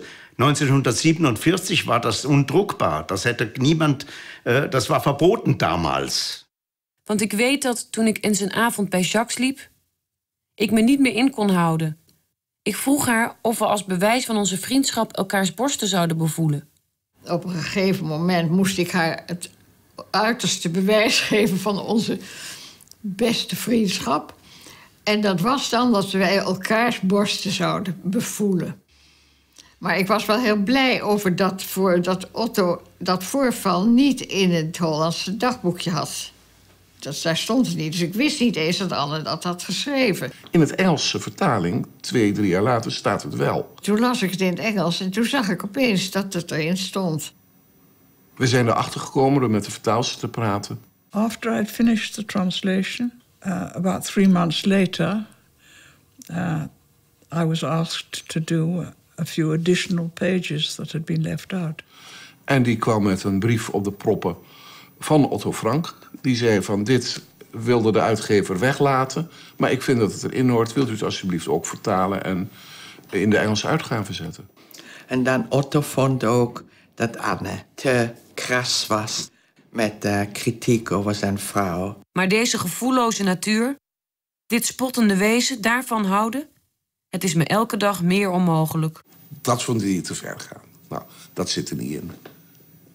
1947 war das undruckbar. Das hätte niemand, das war verboten damals. Want ik weet dat toen ik eens een avond bij Jacques liep, ik me niet meer in kon houden. Ik vroeg haar of we als bewijs van onze vriendschap elkaars borsten zouden bevoelen. Op een gegeven moment moest ik haar het uiterste bewijs geven van onze beste vriendschap. En dat was dan dat wij elkaars borsten zouden bevoelen. Maar ik was wel heel blij over dat Otto dat voorval niet in het Hollandse dagboekje had. Daar stond het niet, dus ik wist niet eens dat Anne dat had geschreven. In het Engelse vertaling, 2-3 jaar later, staat het wel. Toen las ik het in het Engels en toen zag ik opeens dat het erin stond. We zijn erachter gekomen door met de vertaalster te praten. After I'd finished the translation, about 3 months later, I was asked to do a few additional pages that had been left out. En die kwam met een brief op de proppen van Otto Frank. Die zei van, dit wilde de uitgever weglaten, maar ik vind dat het erin hoort. Wilt u het alsjeblieft ook vertalen en in de Engelse uitgave zetten? En dan Otto vond ook dat Anne te kras was met de kritiek over zijn vrouw. Maar deze gevoelloze natuur, dit spottende wezen, daarvan houden, het is me elke dag meer onmogelijk. Dat vond hij te ver gaan. Nou, dat zit er niet in.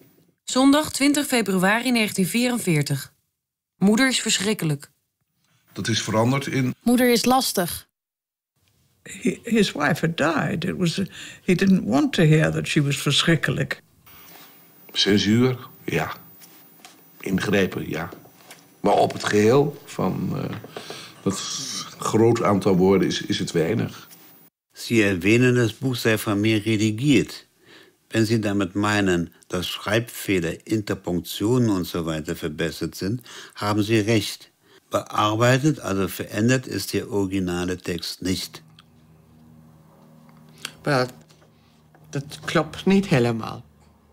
Zondag 20 februari 1944. Moeder is verschrikkelijk. Dat is veranderd in... Moeder is lastig. His wife had died. He didn't want to hear that she was verschrikkelijk. Censuur, ja. Ingrepen, ja. Maar op het geheel van dat groot aantal woorden is het weinig. Sie erwähnen, das Buch sei von mir redigiert. Wenn Sie damit meinen, dass Schreibfehler, Interpunktionen und so weiter verbessert sind, haben Sie recht. Bearbeitet, also verändert, ist der originale Text nicht. Maar dat klopt niet helemaal.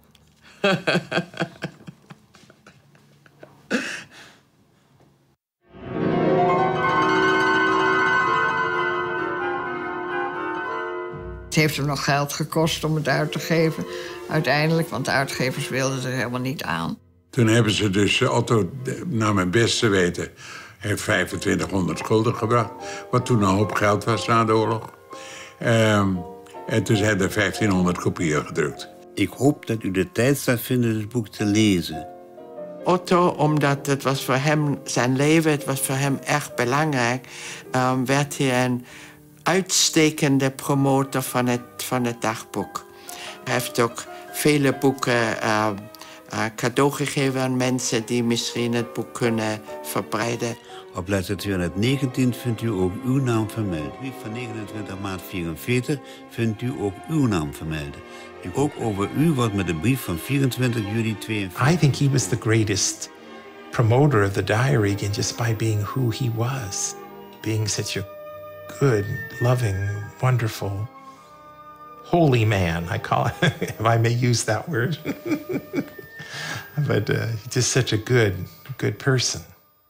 Het heeft hem nog geld gekost om het uit te geven, uiteindelijk. Want de uitgevers wilden er helemaal niet aan. Toen hebben ze dus Otto, naar mijn beste weten, heeft 2500 schulden gebracht. Wat toen een hoop geld was na de oorlog. En toen zijn er 1500 kopieën gedrukt. Ik hoop dat u de tijd zal vinden het boek te lezen. Otto, omdat het was voor hem zijn leven, het was voor hem erg belangrijk, werd hij een uitstekende promotor van het dagboek. Hij heeft ook vele boeken cadeau gegeven aan mensen die misschien het boek kunnen verbreiden. Op bladzijde 219 vindt u ook uw naam vermeld. Brief van 29 maart 1944 vindt u ook uw naam vermelden. Ook over u wordt met de brief van 24 juli 1942. I think he was the greatest promoter of the diary again, just by being who he was. Being such a good, loving, wonderful, holy man, I call it, if I may use that word. But just such a good person.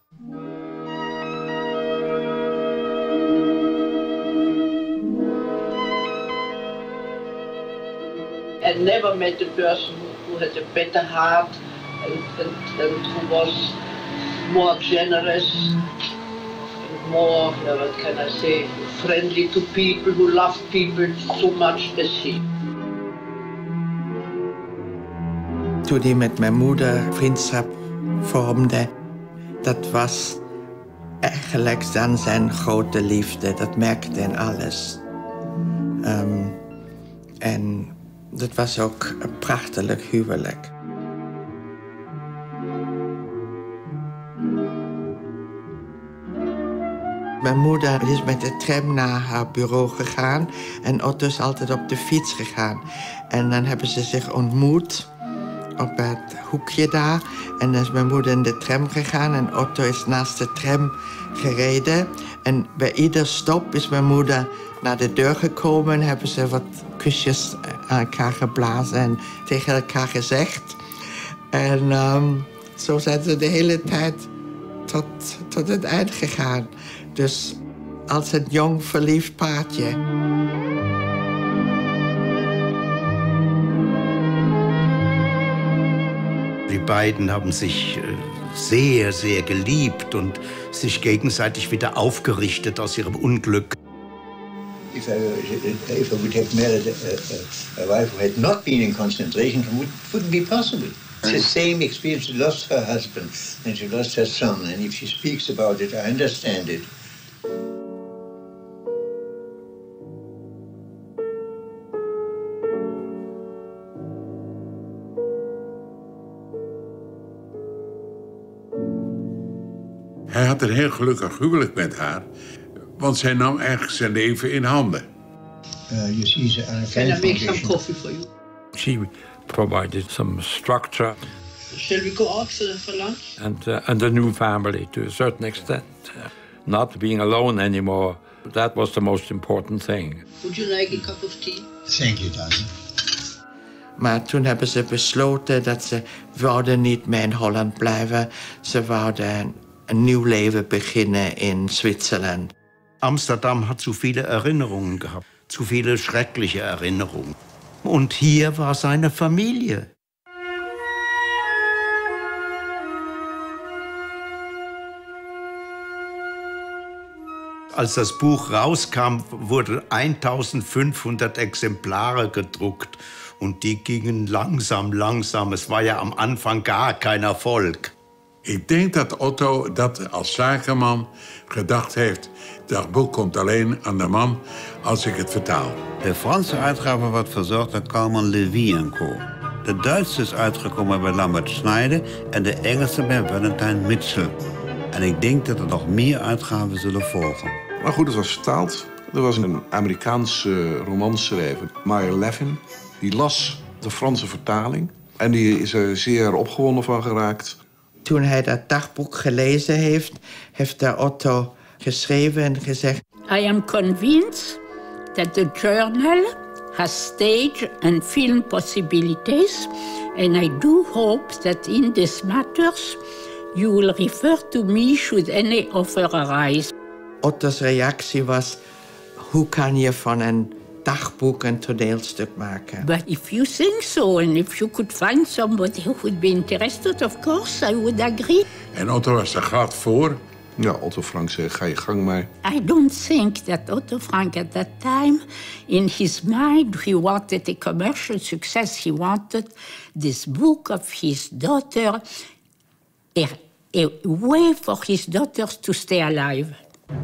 I never met a person who had a better heart and who was more generous and more, what can I say, friendly to people, who loved people so much as he. Toen hij met mijn moeder vriendschap vormde, dat was eigenlijk dan zijn grote liefde. Dat merkte in alles. En dat was ook een prachtig huwelijk. Mijn moeder is met de tram naar haar bureau gegaan en Otto is altijd op de fiets gegaan. En dan hebben ze zich ontmoet op het hoekje daar. En dan is mijn moeder in de tram gegaan en Otto is naast de tram gereden. En bij ieder stop is mijn moeder naar de deur gekomen en hebben ze wat kusjes aan elkaar geblazen en tegen elkaar gezegd. En zo zijn ze de hele tijd tot het eind gegaan. Dus als een jong verliefd paartje. Die beiden haben sich sehr, sehr geliebt und sich gegenseitig wieder aufgerichtet aus ihrem Unglück. If I would have married a wife who had not been in concentration, it wouldn't be possible. It's the same experience. She lost her husband and she lost her son, and if she speaks about it, I understand it. Hij had een heel gelukkig huwelijk met haar, want zij nam eigenlijk zijn leven in handen. You see, Can I make some coffee for you? She provided some structure. Shall we go out for lunch? And a new family to a certain extent. Not being alone anymore. That was the most important thing. Would you like a cup of tea? Thank you, darling. Maar toen hebben ze besloten dat ze wouden niet meer in Holland blijven. Ze wouden een nieuw leven beginnen in Zwitserland. Amsterdam hat zu viele Erinnerungen gehabt, zu viele schreckliche Erinnerungen. Und hier war seine Familie. Als das Buch rauskam, wurden 1500 Exemplare gedruckt. Und die gingen langsam. Es war ja am Anfang gar kein Erfolg. Ik denk dat Otto dat als zakenman gedacht heeft... dat boek komt alleen aan de man als ik het vertaal. De Franse uitgave wordt verzorgd door Kalman Levy & Co. De Duitse is uitgekomen bij Lambert Schneider en de Engelse bij Valentine Mitchell. En ik denk dat er nog meer uitgaven zullen volgen. Maar goed, het was vertaald. Er was een Amerikaanse romanschrijver, Meyer Levin. Die las de Franse vertaling en die is er zeer opgewonden van geraakt. Toen hij dat dagboek gelezen heeft, heeft Otto geschreven en gezegd... I am convinced that the journal has stage and film possibilities, and I do hope that in these matters you will refer to me should any offer arise. Otto's reactie was, hoe kan je van een dagboek een toneelstuk maken? But if you think so, and if you could find somebody who would be interested, of course, I would agree. En Otto was er gaat voor. Ja, Otto Frank zei, ga je gang maar. I don't think that Otto Frank at that time, in his mind, he wanted a commercial success. He wanted this book of his daughter, a way for his daughters to stay alive.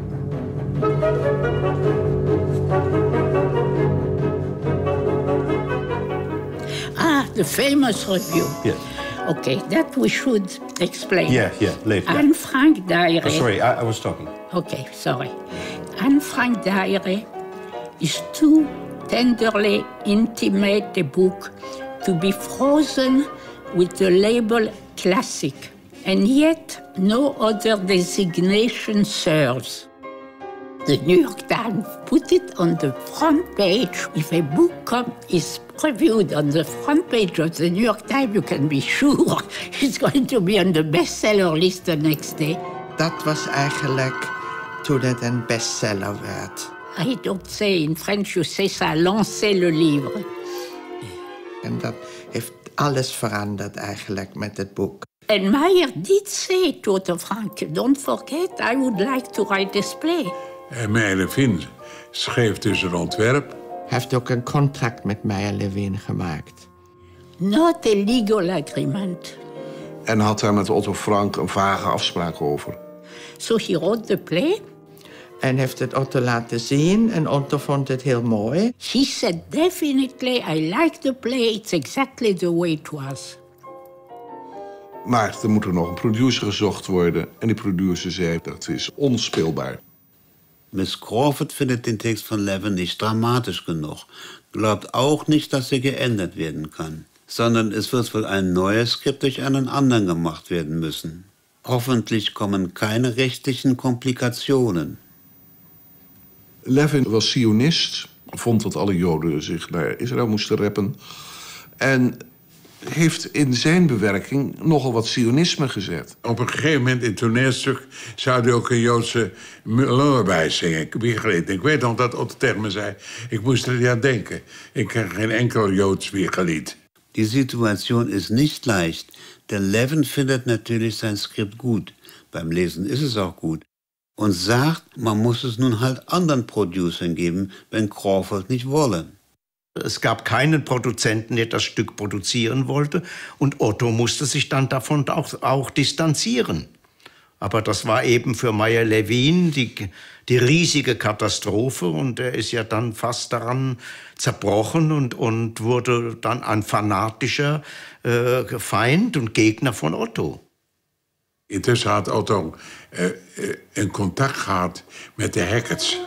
The famous review. Yes. Okay, that we should explain. Yeah, later. Anne Frank diary. Oh, sorry, I was talking. Okay, sorry. Anne Frank diary is too tenderly intimate a book to be frozen with the label classic. And yet, no other designation serves. The New York Times put it on the front page. If a book is reviewed on the front page of the New York Times, you can be sure it's going to be on the bestseller list the next day. Dat was eigenlijk toen het een bestseller werd. I don't say in French, you say ça, lancer le livre. En dat heeft alles veranderd eigenlijk met het boek. And Meyer did say to Otto Frank, don't forget, I would like to write this play. En Meyer Levin schreef dus een ontwerp. Hij heeft ook een contract met Meyer Levin gemaakt. Not a legal agreement. En had daar met Otto Frank een vage afspraak over. So he wrote the play. En heeft het Otto laten zien en Otto vond het heel mooi. He said, definitely, I like the play. It's exactly the way it was. Maar er moet er nog een producer gezocht worden. En die producer zei, dat is onspeelbaar. Miss Crawford findet den Text von Levin nicht dramatisch genug, glaubt auch nicht, dass er geändert werden kann, sondern es wird wohl ein neues Skript durch einen anderen gemacht werden müssen. Hoffentlich kommen keine rechtlichen Komplikationen. Levin was Zionist, vond dat alle Joden zich naar Israël moesten reppen. En heeft in zijn bewerking nogal wat Zionisme gezet. Op een gegeven moment in het toneelstuk zou hij ook een Joodse lullaby zingen. Ik weet nog dat Otto tegen me zei, ik moest er niet aan denken. Ik ken geen enkel Joods Wiegelied. Die Situation ist nicht leicht, denn Levin findet natürlich sein Skript gut. Beim Lesen ist es auch gut. Und sagt, man muss es nun halt anderen Producern geben, wenn Crawford nicht wollen. Es gab keinen Produzenten, der das Stück produzieren wollte. Und Otto musste sich dann davon auch distanzieren. Aber das war eben für Meyer Levin die riesige Katastrophe. Und er ist ja dann fast daran zerbrochen und wurde dann ein fanatischer Feind und Gegner von Otto. Intussen had Otto een contact gehad met de Hackett's.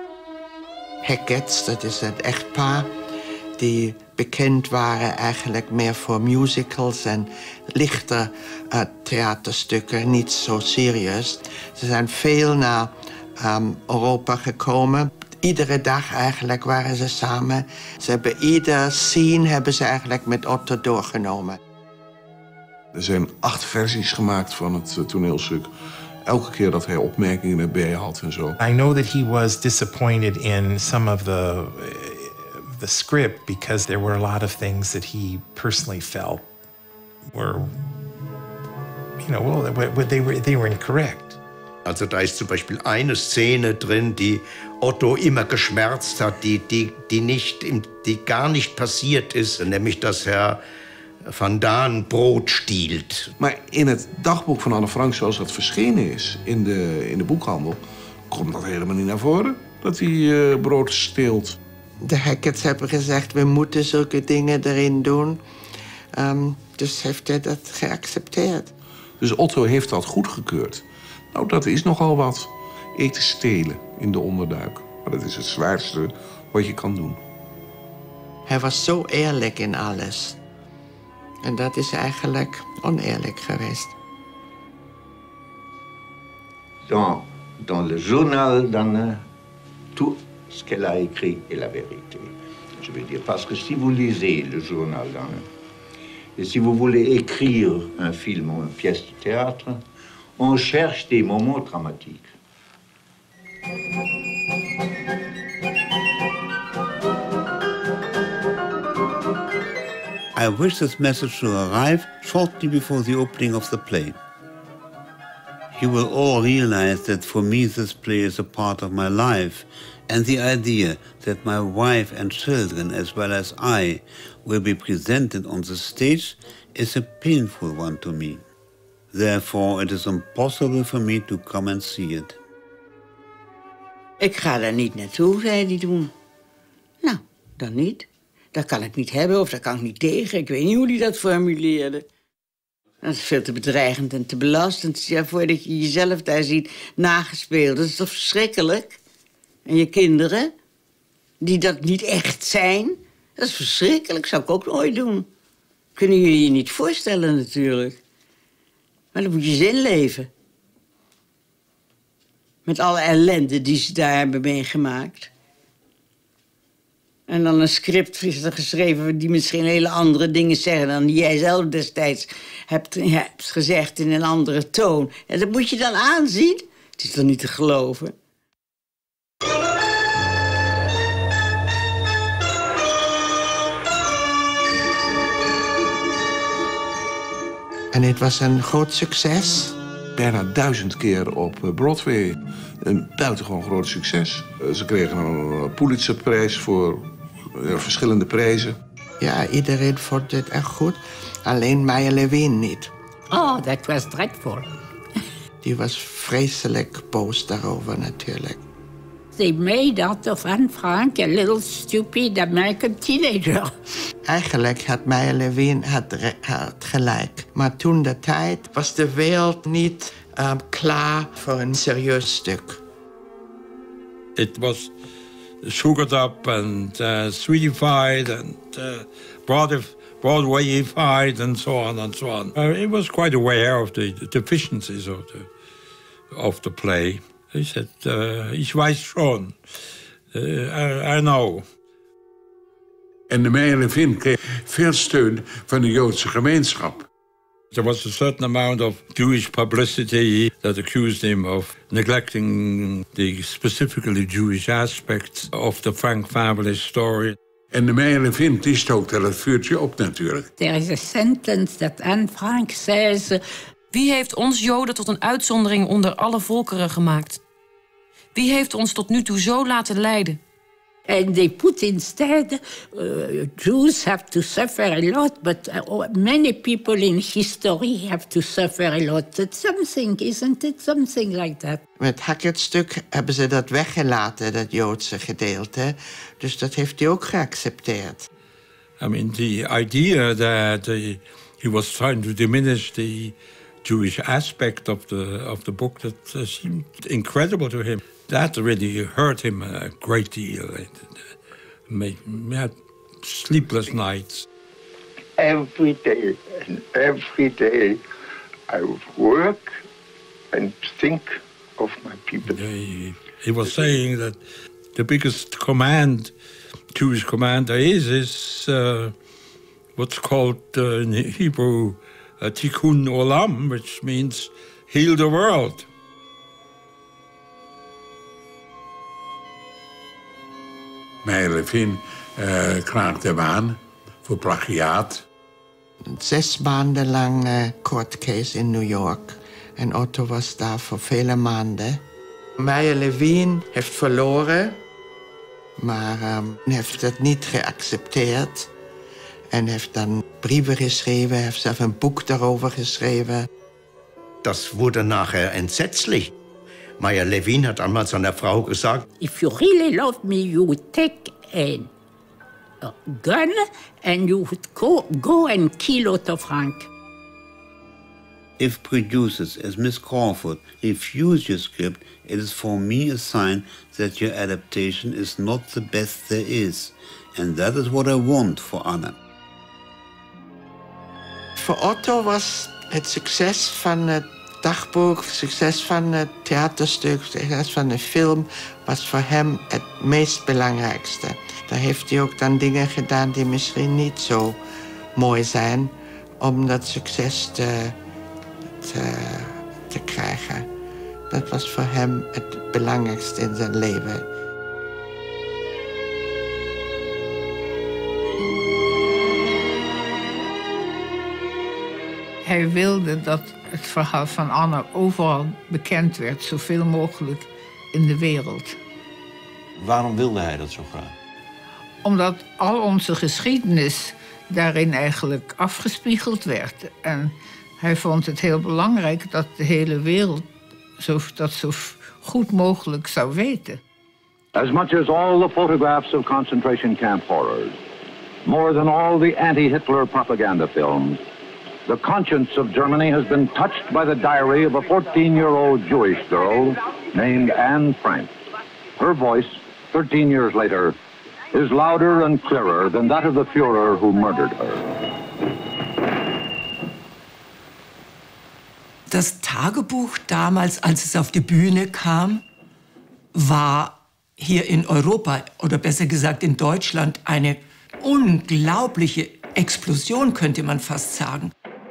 Hackett's, dat is het echtpaar die bekend waren eigenlijk meer voor musicals en lichter theaterstukken, niet zo serieus. Ze zijn veel naar Europa gekomen. Iedere dag eigenlijk waren ze samen. Ze hebben ieder scene hebben ze eigenlijk met Otto doorgenomen. Er zijn 8 versies gemaakt van het toneelstuk. Elke keer dat hij opmerkingen erbij had en zo. I know that he was disappointed in some of the script because there were a lot of things that he personally felt were, they were incorrect. Also da ist zum Beispiel eine Szene drin, die Otto immer geschmerzt hat, die gar nicht passiert ist, nämlich dass Herr vandaan brood stielt. Maar in het dagboek van Anne Frank, zoals dat verschenen is in de boekhandel, komt dat helemaal niet naar voren, dat hij brood steelt. De Hackett's hebben gezegd, we moeten zulke dingen erin doen. Dus heeft hij dat geaccepteerd. Dus Otto heeft dat goedgekeurd. Nou, dat is nogal wat. Eten stelen in de onderduik. Maar dat is het zwaarste wat je kan doen. Hij was zo eerlijk in alles. En dat is eigenlijk oneerlijk geweest. Dans le journal d'Anne, tout ce qu'elle a écrit est la vérité. Je veux dire, parce que si vous lisez le journal d'Anne, et si vous voulez écrire un film ou une pièce de théâtre, on cherche des moments dramatiques. I wish this message to arrive shortly before the opening of the play. You will all realize that for me this play is a part of my life, and the idea that my wife and children, as well as I, will be presented on the stage is a painful one to me. Therefore, it is impossible for me to come and see it. Ik ga daar niet naartoe, zei hij toen. Nou, dan niet. Dat kan ik niet hebben of dat kan ik niet tegen. Ik weet niet hoe hij dat formuleerde. Dat is veel te bedreigend en te belastend. Ja, voordat je jezelf daar ziet nagespeeld. Dat is toch verschrikkelijk? En je kinderen, die dat niet echt zijn. Dat is verschrikkelijk, zou ik ook nooit doen. Kunnen jullie je niet voorstellen natuurlijk. Maar dan moet je zin leven. Met alle ellende die ze daar hebben meegemaakt. En dan een script is er geschreven die misschien hele andere dingen zeggen dan die jij zelf destijds hebt gezegd in een andere toon. En dat moet je dan aanzien. Het is toch niet te geloven. En het was een groot succes. Bijna 1000 keer op Broadway. Een buitengewoon groot succes. Ze kregen een Pulitzerprijs voor verschillende prijzen. Ja, iedereen vond het echt goed. Alleen Meyer Levin niet. Oh, that was dreadful. Die was vreselijk boos daarover natuurlijk. They made out of Anne Frank a little stupid American teenager. Eigenlijk had Meyer Levin had gelijk. Maar toen de tijd was de wereld niet klaar voor een serieus stuk. It was sugared up and sweetified and Broadwayified and so on and so on. He was quite aware of the deficiencies of the play. He said, ich weiß schon. I know. En de Meyer Levin kreeg veel steun van de Joodse gemeenschap. There was a certain amount of Jewish publicity that accused him of neglecting the specifically Jewish aspects of the Frank family story. En de Meyer Levin die stookte dat vuurtje op natuurlijk. There is a sentence that Anne Frank says. Wie heeft ons Joden tot een uitzondering onder alle volkeren gemaakt? Wie heeft ons tot nu toe zo laten lijden? And they put instead, Jews have to suffer a lot, but many people in history have to suffer a lot. It's something, isn't it? Something like that. Met Hackett's stuk hebben ze dat weggelaten, dat Joodse gedeelte. Dus dat heeft hij ook geaccepteerd. I mean, the idea that he was trying to diminish the Jewish aspect of the book, that seemed incredible to him. That really hurt him a great deal. He had sleepless nights. Every day I would work and think of my people. He was saying that the biggest command, Jewish command there is what's called in Hebrew tikkun olam, which means heal the world. Meyer Levin klaagde hem aan voor plagiaat. 6 maanden lang court case in New York. En Otto was daar voor vele maanden. Meyer Levin heeft verloren, maar heeft het niet geaccepteerd. En heeft dan brieven geschreven, heeft zelf een boek daarover geschreven. Das wurde nachher entsetzlich. Meyer Levin hat einmal seiner Frau gesagt, If you really love me, you would take a gun and you would go and kill Otto Frank. If producers as Miss Crawford refuse your script, it is for me a sign that your adaptation is not the best there is. And that is what I want for Anna. Voor Otto was het succes van het dagboek, succes van het theaterstuk, succes van de film, was voor hem het meest belangrijkste. Daar heeft hij ook dan dingen gedaan die misschien niet zo mooi zijn, om dat succes te krijgen. Dat was voor hem het belangrijkste in zijn leven. Hij wilde dat het verhaal van Anna overal bekend werd, zoveel mogelijk in de wereld. Waarom wilde hij dat zo graag? Omdat al onze geschiedenis daarin eigenlijk afgespiegeld werd. En hij vond het heel belangrijk dat de hele wereld dat zo goed mogelijk zou weten. As much as all the photographs of concentration camp horrors, more than all the anti-Hitler propaganda films, the conscience of Germany has been touched by the diary of a 14-year-old Jewish girl named Anne Frank. Her voice, 13 years later, is louder and clearer than that of the Führer who murdered her. Das Tagebuch damals, als es auf die Bühne kam, war hier in Europa, oder besser gesagt in Deutschland, eine unglaubliche Explosion, könnte man fast sagen.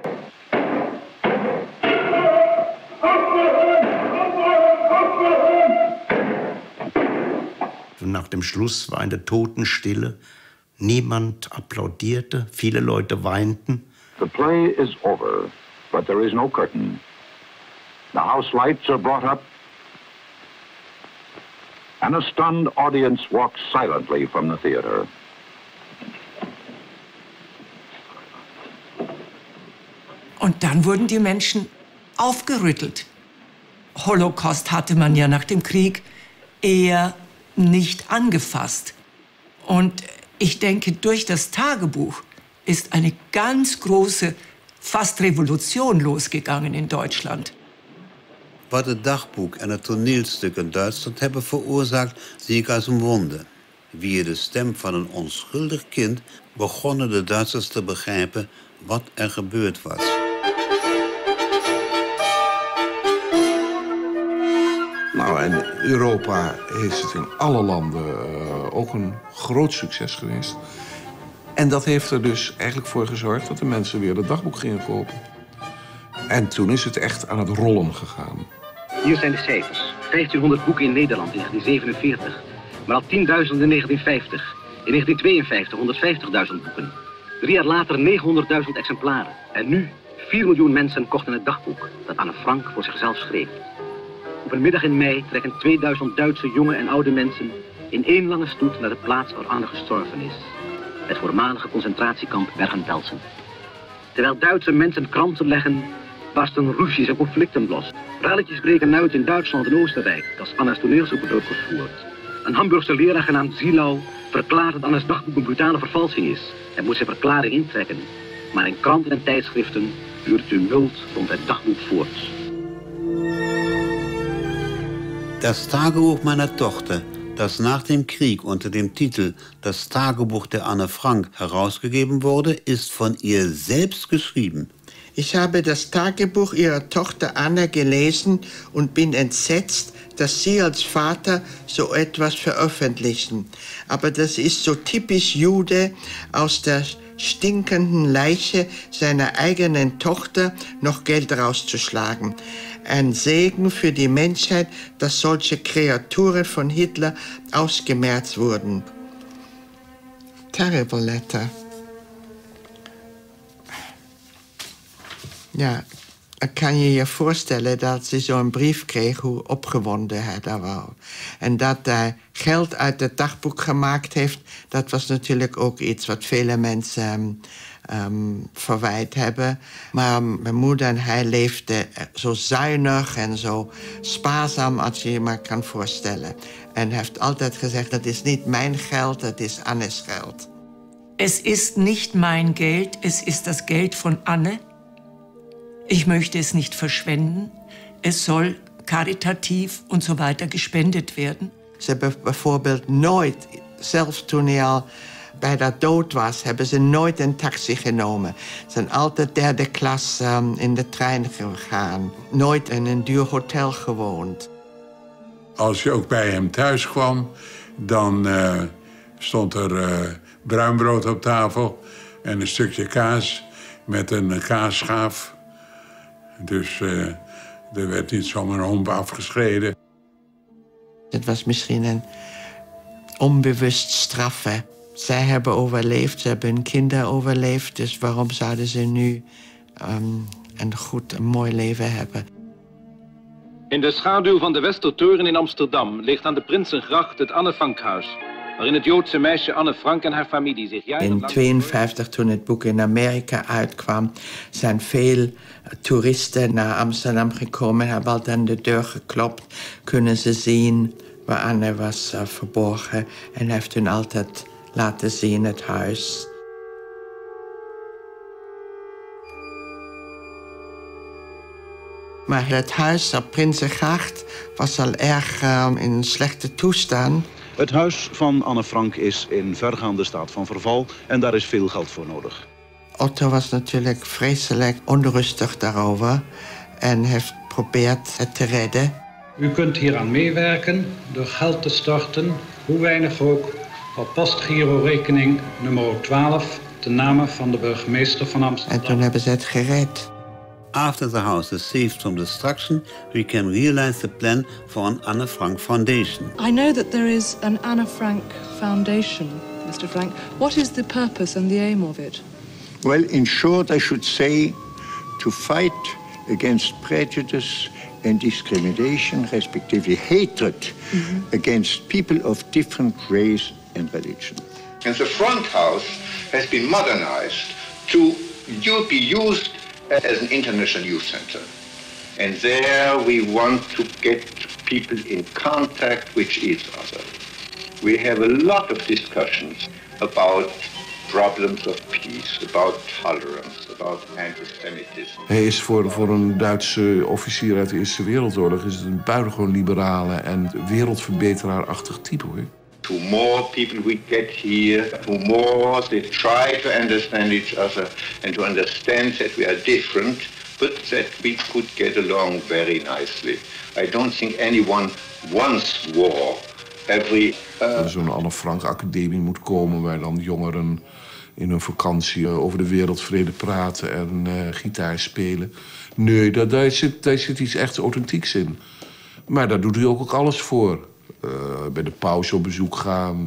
Nach dem Schluss war eine Totenstille. Niemand applaudierte, viele Leute weinten. The play is over, but there is no curtain. The house lights are brought up, and a stunned audience walks silently from the theater. Und dann wurden die Menschen aufgerüttelt. Holocaust hatte man ja nach dem Krieg eher nicht angefasst. Und ich denke, durch das Tagebuch ist eine ganz große, fast Revolution losgegangen in Deutschland. Wat het dagboek en het toneelstuk in Duitsland hebben veroorzaakt, zie ik als een wonder. Via de stem van een onschuldig kind begonnen de Duitsers te begrijpen wat er gebeurd was. Nou, in Europa is het in alle landen ook een groot succes geweest. En dat heeft er dus eigenlijk voor gezorgd dat de mensen weer het dagboek gingen kopen. En toen is het echt aan het rollen gegaan. Hier zijn de cijfers. 1500 boeken in Nederland in 1947. Maar al 10.000 in 1950. In 1952 150.000 boeken. 3 jaar later 900.000 exemplaren. En nu 4 miljoen mensen kochten het dagboek dat Anne Frank voor zichzelf schreef. Op een middag in mei trekken 2000 Duitse jonge en oude mensen in één lange stoet naar de plaats waar Anne gestorven is. Het voormalige concentratiekamp Bergen-Belsen. Terwijl Duitse mensen kranten leggen, barsten ruzies en conflicten los. Relletjes breken uit in Duitsland en Oostenrijk als Anna's toneelstuk wordt uitgevoerd. Een Hamburgse leraar genaamd Zielau verklaart dat Anna's dagboek een brutale vervalsing is en moet zijn verklaring intrekken. Maar in kranten en tijdschriften duurt tumult rond het dagboek voort. Das Tagebuch meiner Tochter, das nach dem Krieg unter dem Titel Das Tagebuch der Anne Frank herausgegeben wurde, ist von ihr selbst geschrieben. Ich habe das Tagebuch ihrer Tochter Anna gelesen und bin entsetzt, dass Sie als Vater so etwas veröffentlichen. Aber das ist so typisch Jude, aus der stinkenden Leiche seiner eigenen Tochter noch Geld rauszuschlagen. Ein Segen für die Menschheit, dass solche Kreaturen von Hitler ausgemerzt wurden. Terrible letter. Ja, kan je je voorstellen dat ze zo'n brief kreeg, hoe opgewonden hij daar was. En dat hij geld uit het dagboek gemaakt heeft, dat was natuurlijk ook iets wat vele mensen verwijt hebben. Maar mijn moeder en hij leefden zo zuinig en zo spaarzaam als je je maar kan voorstellen. En hij heeft altijd gezegd, dat is niet mijn geld, dat is Annes geld. Es ist nicht mein Geld, es ist das Geld von Anne. Ich möchte es nicht verschwenden. Es soll karitativ und so weiter gespendet werden. Ze hebben bijvoorbeeld nooit, zelfs toen hij al bijna dood was, hebben ze nooit een taxi genomen. Ze zijn altijd derde klas in de trein gegaan. Nooit in een duur hotel gewoond. Als je ook bij hem thuis kwam, dan stond er bruin brood op tafel en een stukje kaas met een kaasschaaf. Dus er werd niet zomaar een homp afgeschreden. Het was misschien een onbewust straf. Hè? Zij hebben overleefd, ze hebben hun kinderen overleefd. Dus waarom zouden ze nu een mooi leven hebben? In de schaduw van de Westertoren in Amsterdam ligt aan de Prinsengracht het Anne Frankhuis, waarin het Joodse meisje Anne Frank en haar familie zich jarenlang... In 1952, toen het boek in Amerika uitkwam, zijn veel toeristen naar Amsterdam gekomen, hebben altijd aan de deur geklopt. Kunnen ze zien waar Anne was verborgen en heeft hun altijd laten zien het huis. Maar het huis op Prinsengracht was al erg in een slechte toestand. Het huis van Anne Frank is in vergaande staat van verval en daar is veel geld voor nodig. Otto was natuurlijk vreselijk onrustig daarover en heeft geprobeerd het te redden. U kunt hieraan meewerken door geld te storten, hoe weinig ook, op postgiro-rekening nummer 12, de naam van de burgemeester van Amsterdam. En toen hebben ze het gered. After the house is saved from destruction, we can realize the plan for an Anne Frank Foundation. I know that there is an Anne Frank Foundation, Mr. Frank. What is the purpose and the aim of it? Well, in short, I should say to fight against prejudice and discrimination, respectively hatred against people of different race and religion. And the front house has been modernized to be used as an international youth center. And there we want to get people in contact with each other. We have a lot of discussions about problems of peace, about tolerance, about antisemitism. Hij is voor een Duitse officier uit de Eerste Wereldoorlog is het een buitengewoon liberale en wereldverbeteraar-achtig type, hoor. The more people we get here, the more they try to understand each other and to understand that we are different, but that we could get along very nicely. I don't think anyone wants war. Zo'n Anne Frank Academie moet komen waar dan jongeren in hun vakantie over de wereldvrede praten en gitaar spelen. Nee, daar zit iets echt authentieks in. Maar daar doet hij ook alles voor. Bij de paus op bezoek gaan,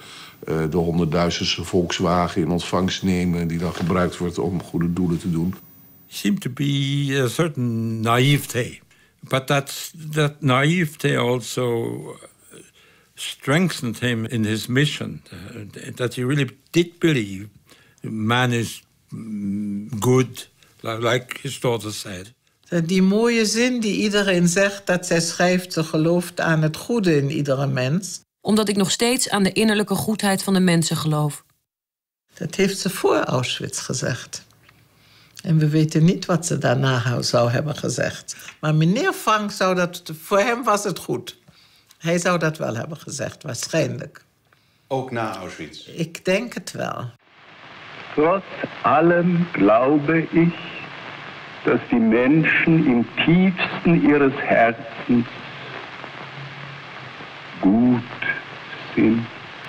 de 100.000ste Volkswagen in ontvangst nemen die dan gebruikt wordt om goede doelen te doen. Seemed to be a certain naivete, but that naivete also strengthened him in his mission. That he really did believe man is good, like his daughter said. Die mooie zin die iedereen zegt dat zij schrijft, ze gelooft aan het goede in iedere mens. Omdat ik nog steeds aan de innerlijke goedheid van de mensen geloof. Dat heeft ze voor Auschwitz gezegd. En we weten niet wat ze daarna zou hebben gezegd. Maar meneer Frank zou dat, voor hem was het goed. Hij zou dat wel hebben gezegd, waarschijnlijk. Ook na Auschwitz? Ik denk het wel. Trotz allem glaube ich, dass die Menschen im tiefsten ihres Herzens gut sind.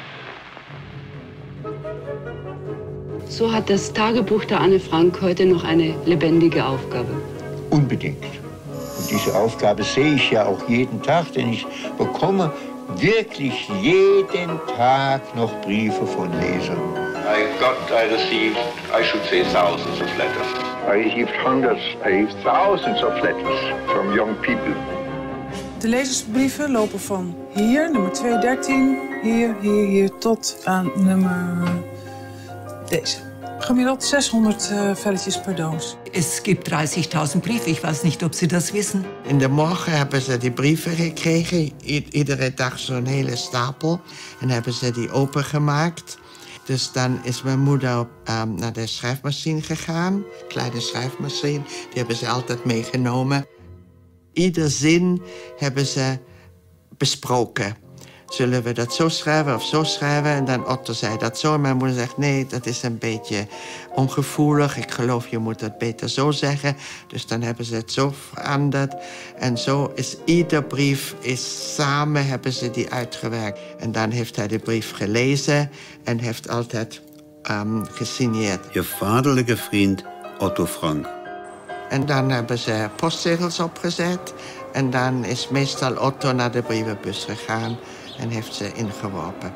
So hat das Tagebuch der Anne Frank heute noch eine lebendige Aufgabe. Unbedingt. Und diese Aufgabe sehe ich ja auch jeden Tag, denn ich bekomme wirklich jeden Tag noch Briefe von Lesern. I received, I should say, thousands of letters. I received hundreds, I received thousands of letters from young people. De lezersbrieven lopen van hier, nummer 213, hier, tot aan nummer deze. Gemiddeld 600 velletjes per doos. Es gibt 30.000 Briefe, ich weiß nicht, ob Sie das wissen. In de morgen hebben ze die brieven gekregen, iedere dag zo'n hele stapel. En hebben ze die opengemaakt. Dus dan is mijn moeder naar de schrijfmachine gegaan. Kleine schrijfmachine, die hebben ze altijd meegenomen. Ieder zin hebben ze besproken. Zullen we dat zo schrijven of zo schrijven? En dan Otto zei dat zo. En mijn moeder zegt, nee, dat is een beetje ongevoelig. Ik geloof, je moet het beter zo zeggen. Dus dan hebben ze het zo veranderd. En zo is ieder brief, samen hebben ze die uitgewerkt. En dan heeft hij de brief gelezen en heeft altijd gesigneerd. Je vaderlijke vriend Otto Frank. En dan hebben ze postzegels opgezet. En dan is meestal Otto naar de brievenbus gegaan en heeft ze ingeworpen.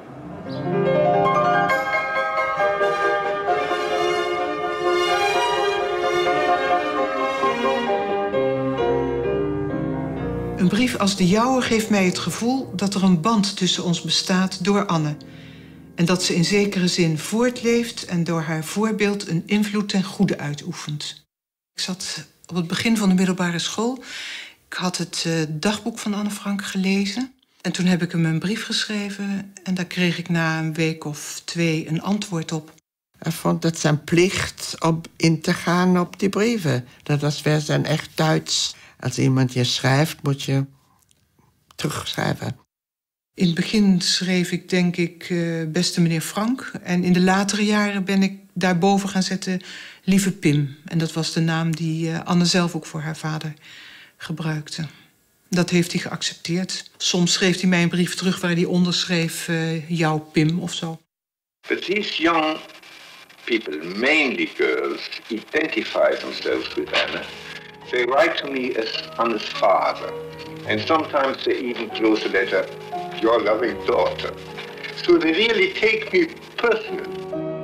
Een brief als de jouwe geeft mij het gevoel dat er een band tussen ons bestaat door Anne. En dat ze in zekere zin voortleeft en door haar voorbeeld een invloed ten goede uitoefent. Ik zat op het begin van de middelbare school. Ik had het dagboek van Anne Frank gelezen. En toen heb ik hem een brief geschreven. En daar kreeg ik na een week of 2 een antwoord op. Hij vond het zijn plicht om in te gaan op die brieven. Dat was weer zijn echt Duits. Als iemand je schrijft, moet je terugschrijven. In het begin schreef ik, denk ik, beste meneer Frank. En in de latere jaren ben ik daarboven gaan zetten lieve Pim. En dat was de naam die Anne zelf ook voor haar vader gebruikte. Dat heeft hij geaccepteerd. Soms schreef hij mij een brief terug waar hij onderschreef jouw Pim of zo. But these young people, mainly girls, identify themselves with Anne. They write to me as Anne's father. And sometimes they even close the letter, your loving daughter. So they really take me personally.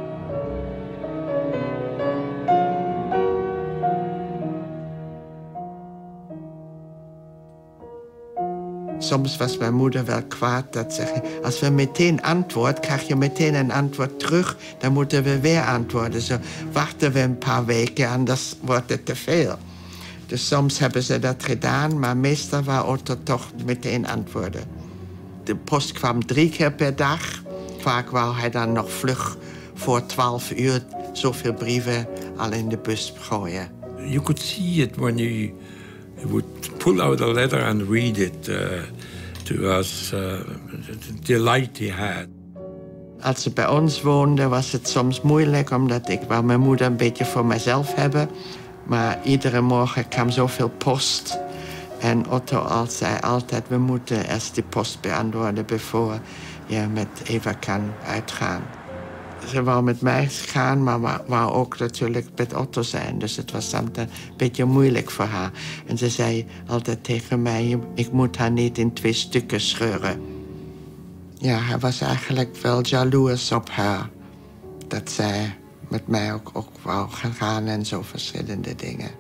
Soms was mijn moeder wel kwaad. Dat ze, als we meteen antwoorden, krijg je meteen een antwoord terug. Dan moeten we weer antwoorden. Zo wachten we een paar weken, anders wordt het te veel. Dus soms hebben ze dat gedaan, maar meestal wou Otto toch meteen antwoorden. De post kwam 3 keer per dag. Vaak wou hij dan nog vlug voor 12 uur zoveel brieven al in de bus gooien. You could see it when you would pull out a letter and read it to us, the delight he had. Als ze bij ons woonde was het soms moeilijk, omdat ik wou mijn moeder een beetje voor mezelf hebben. Maar iedere morgen kwam zoveel post. En Otto zei altijd, we moeten eerst de post beantwoorden voor je met Eva kan uitgaan. Ze wou met mij gaan, maar wou ook natuurlijk met Otto zijn. Dus het was soms een beetje moeilijk voor haar. En ze zei altijd tegen mij, ik moet haar niet in 2 stukken scheuren. Ja, hij was eigenlijk wel jaloers op haar. Dat zij met mij ook wou gaan en zo verschillende dingen.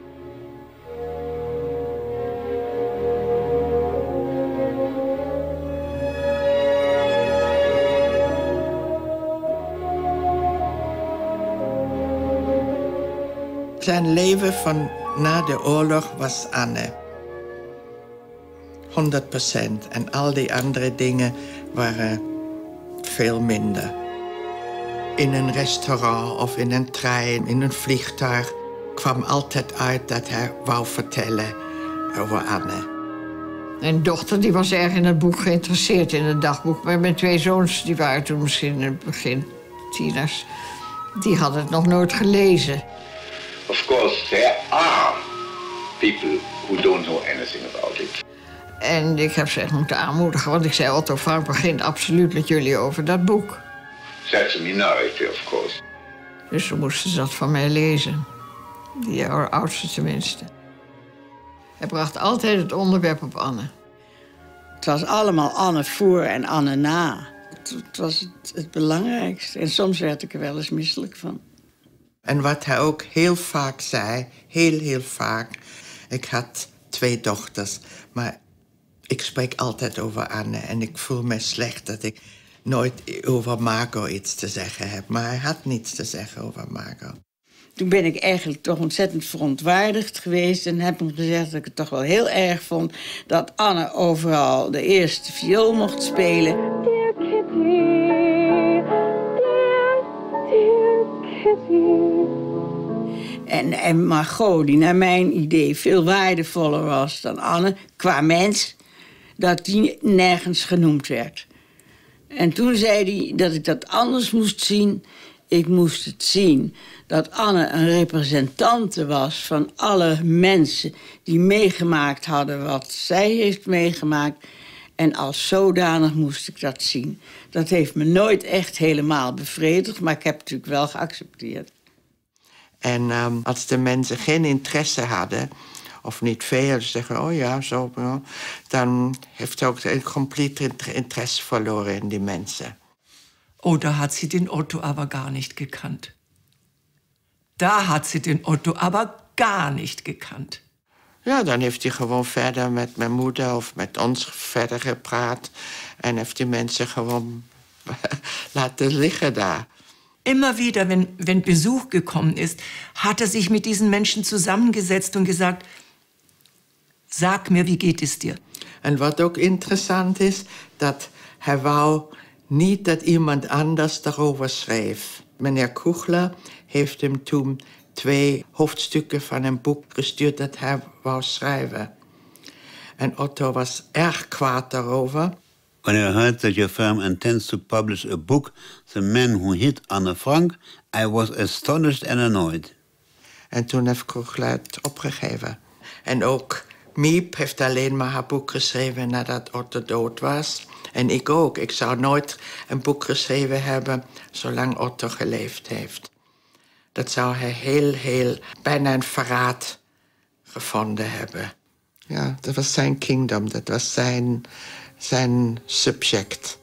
Zijn leven van na de oorlog was Anne. 100%. En al die andere dingen waren veel minder. In een restaurant of in een trein, in een vliegtuig kwam altijd uit dat hij wou vertellen over Anne. Mijn dochter die was erg in het boek geïnteresseerd, in het dagboek. Maar mijn 2 zoons die waren toen misschien in het begin tieners. Die hadden het nog nooit gelezen. Of course, there are people who don't know anything about it. En ik heb ze echt moeten aanmoedigen, want ik zei, Otto Frank begint absoluut met jullie over dat boek. That's a minority, of course. Dus ze moesten dat van mij lezen. Die oudste tenminste. Hij bracht altijd het onderwerp op Anne. Het was allemaal Anne voor en Anne na. Het was het belangrijkste. En soms werd ik er wel eens misselijk van. En wat hij ook heel vaak zei, heel vaak... Ik had 2 dochters, maar ik spreek altijd over Anne. En ik voel me slecht dat ik nooit over Margot iets te zeggen heb. Maar hij had niets te zeggen over Margot. Toen ben ik eigenlijk toch ontzettend verontwaardigd geweest... en heb hem gezegd dat ik het toch wel heel erg vond... dat Anne overal de eerste viool mocht spelen. Dear Kitty, dear Kitty. En Margot, die naar mijn idee veel waardevoller was dan Anne... qua mens, dat die nergens genoemd werd. En toen zei hij dat ik dat anders moest zien. Ik moest het zien dat Anne een representante was... van alle mensen die meegemaakt hadden wat zij heeft meegemaakt. En als zodanig moest ik dat zien. Dat heeft me nooit echt helemaal bevredigd... maar ik heb het natuurlijk wel geaccepteerd. En als de mensen geen interesse hadden, of niet veel, zeggen, oh ja, zo, dan heeft hij ook een compleet interesse verloren in die mensen. Oh, da hat sie den Otto aber gar nicht gekannt. Da hat sie den Otto aber gar nicht gekannt. Ja, dan heeft hij gewoon verder met mijn moeder of met ons verder gepraat. En heeft die mensen gewoon laten liggen daar. Immer wieder, wenn Besuch gekommen ist, hat sich mit diesen Menschen zusammengesetzt und gesagt, sag mir, wie geht es dir? En wat ook interessant is, dat hij wou niet dat iemand anders daarover schreef. Meneer Kuchler heeft hem toen 2 hoofdstukken van een boek gestuurd dat hij wou schrijven. En Otto was erg kwaad daarover. When I heard that your firm intends to publish a book, The Man Who Hit Anne Frank, I was astonished and annoyed. En toen heeft Kuchler het opgegeven. En ook Miep heeft alleen maar haar boek geschreven nadat Otto dood was. En ik ook. Ik zou nooit een boek geschreven hebben zolang Otto geleefd heeft. Dat zou hij heel, bijna een verraad gevonden hebben. Ja, dat was zijn kingdom, dat was zijn subject.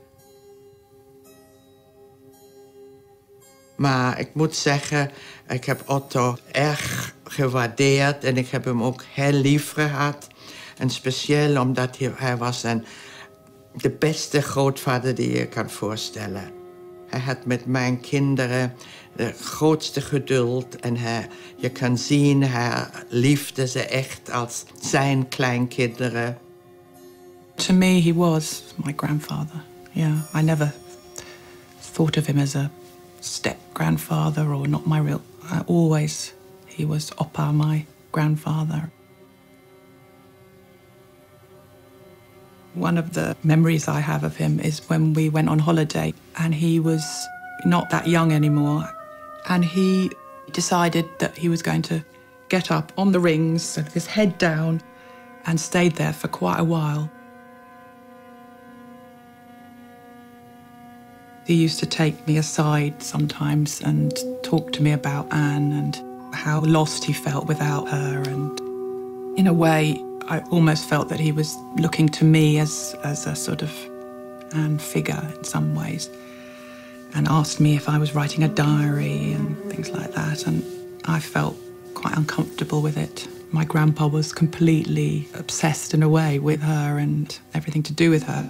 Maar ik moet zeggen, ik heb Otto erg gewaardeerd en ik heb hem ook heel lief gehad. En speciaal omdat hij was de beste grootvader die je kan voorstellen. Hij had met mijn kinderen de grootste geduld en je kan zien, hij liefde ze echt als zijn kleinkinderen. To me, he was my grandfather. Yeah, I never thought of him as a step-grandfather or not my real... he was Oppa, my grandfather. One of the memories I have of him is when we went on holiday and he was not that young anymore. And he decided that he was going to get up on the rings with his head down and stayed there for quite a while. He used to take me aside sometimes and talk to me about Anne and how lost he felt without her. And in a way, I almost felt that he was looking to me as a sort of Anne figure in some ways, and asked me if I was writing a diary and things like that. And I felt quite uncomfortable with it. My grandpa was completely obsessed in a way with her and everything to do with her.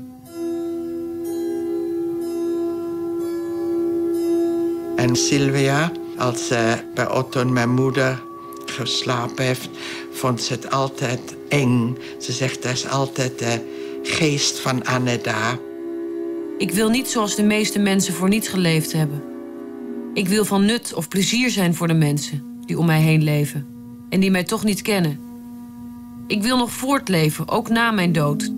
En Sylvia, als ze bij Otto en mijn moeder geslapen heeft, vond ze het altijd eng. Ze zegt, er is altijd de geest van Anne daar. Ik wil niet zoals de meeste mensen voor niets geleefd hebben. Ik wil van nut of plezier zijn voor de mensen die om mij heen leven en die mij toch niet kennen. Ik wil nog voortleven, ook na mijn dood.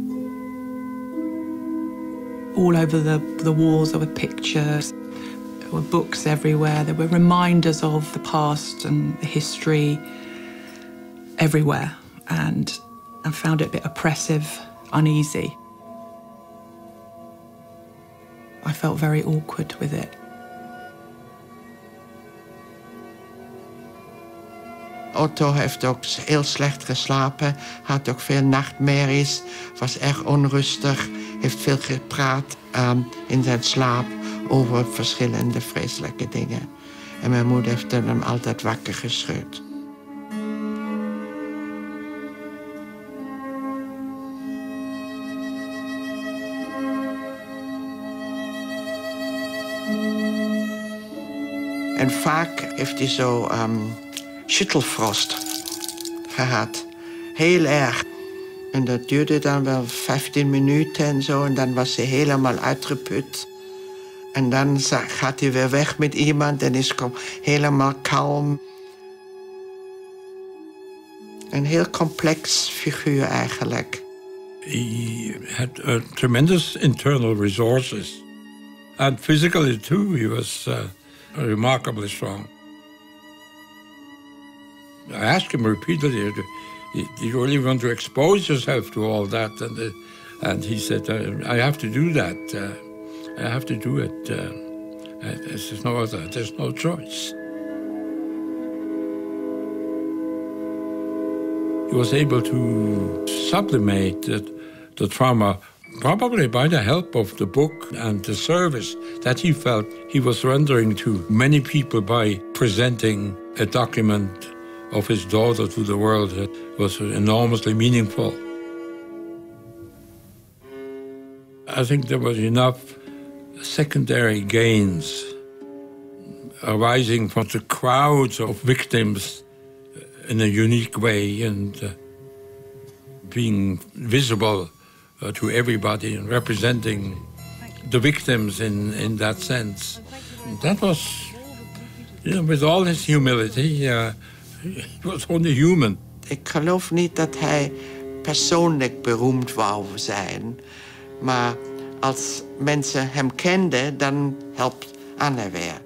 All over the walls there were pictures. There were books everywhere. There were reminders of the past and the history everywhere. And I found it a bit oppressive, uneasy. I felt very awkward with it. Otto heeft ook heel slecht geslapen, had ook veel nachtmerries, was erg onrustig, heeft veel gepraat in zijn slaap over verschillende vreselijke dingen. En mijn moeder heeft hem altijd wakker geschud. En vaak heeft hij zo schüttelfrost gehad. Heel erg. En dat duurde dan wel 15 minuten en zo. En dan was hij helemaal uitgeput. En dan gaat hij weer weg met iemand en is helemaal kalm. Een heel complex figuur eigenlijk. He had tremendous internal resources. And physically too, he was remarkably strong. I asked him repeatedly, do you really want to expose yourself to all that? And he said, I have to do that. I have to do it. There's no choice. He was able to sublimate the trauma, probably by the help of the book and the service that he felt he was rendering to many people by presenting a document of his daughter to the world that was enormously meaningful. I think there was enough secondary gains arising from the crowds of victims in a unique way and being visible to everybody and representing the victims in that sense. That was, with all his humility, he was only human. Ik geloof niet dat hij persoonlijk beroemd wou zijn. Maar als mensen hem kenden, dan helpt Anne weer.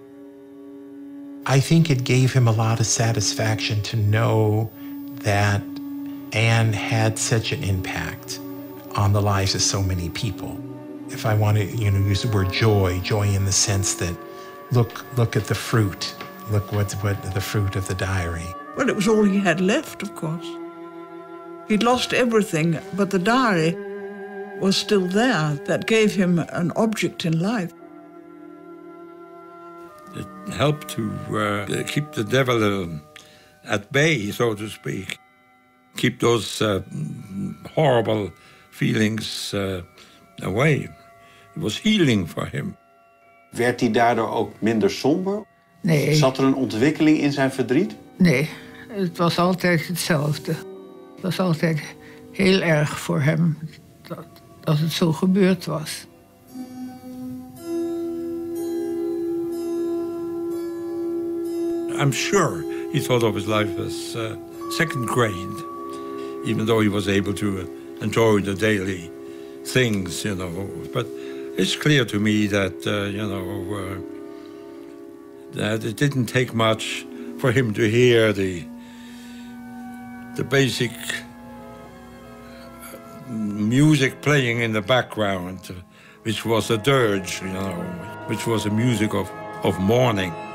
I think it gave him a lot of satisfaction to know that Anne had such an impact on the lives of so many people. If I want to, use the word joy in the sense that look at the fruit. Look what the fruit of the diary. Well, it was all he had left, of course. He'd lost everything, but the diary was still there. That gave him an object in life. It helped to keep the devil at bay, so to speak. Keep those horrible feelings away. It was healing for him. Werd hij daardoor ook minder somber? Nee. Zat er een ontwikkeling in zijn verdriet? Nee, het was altijd hetzelfde. Het was altijd heel erg voor hem dat het zo gebeurd was. I'm sure he thought of his life as second grade, even though he was able to enjoy the daily things, But it's clear to me that, that it didn't take much for him to hear the basic music playing in the background, which was a dirge, which was a music of mourning.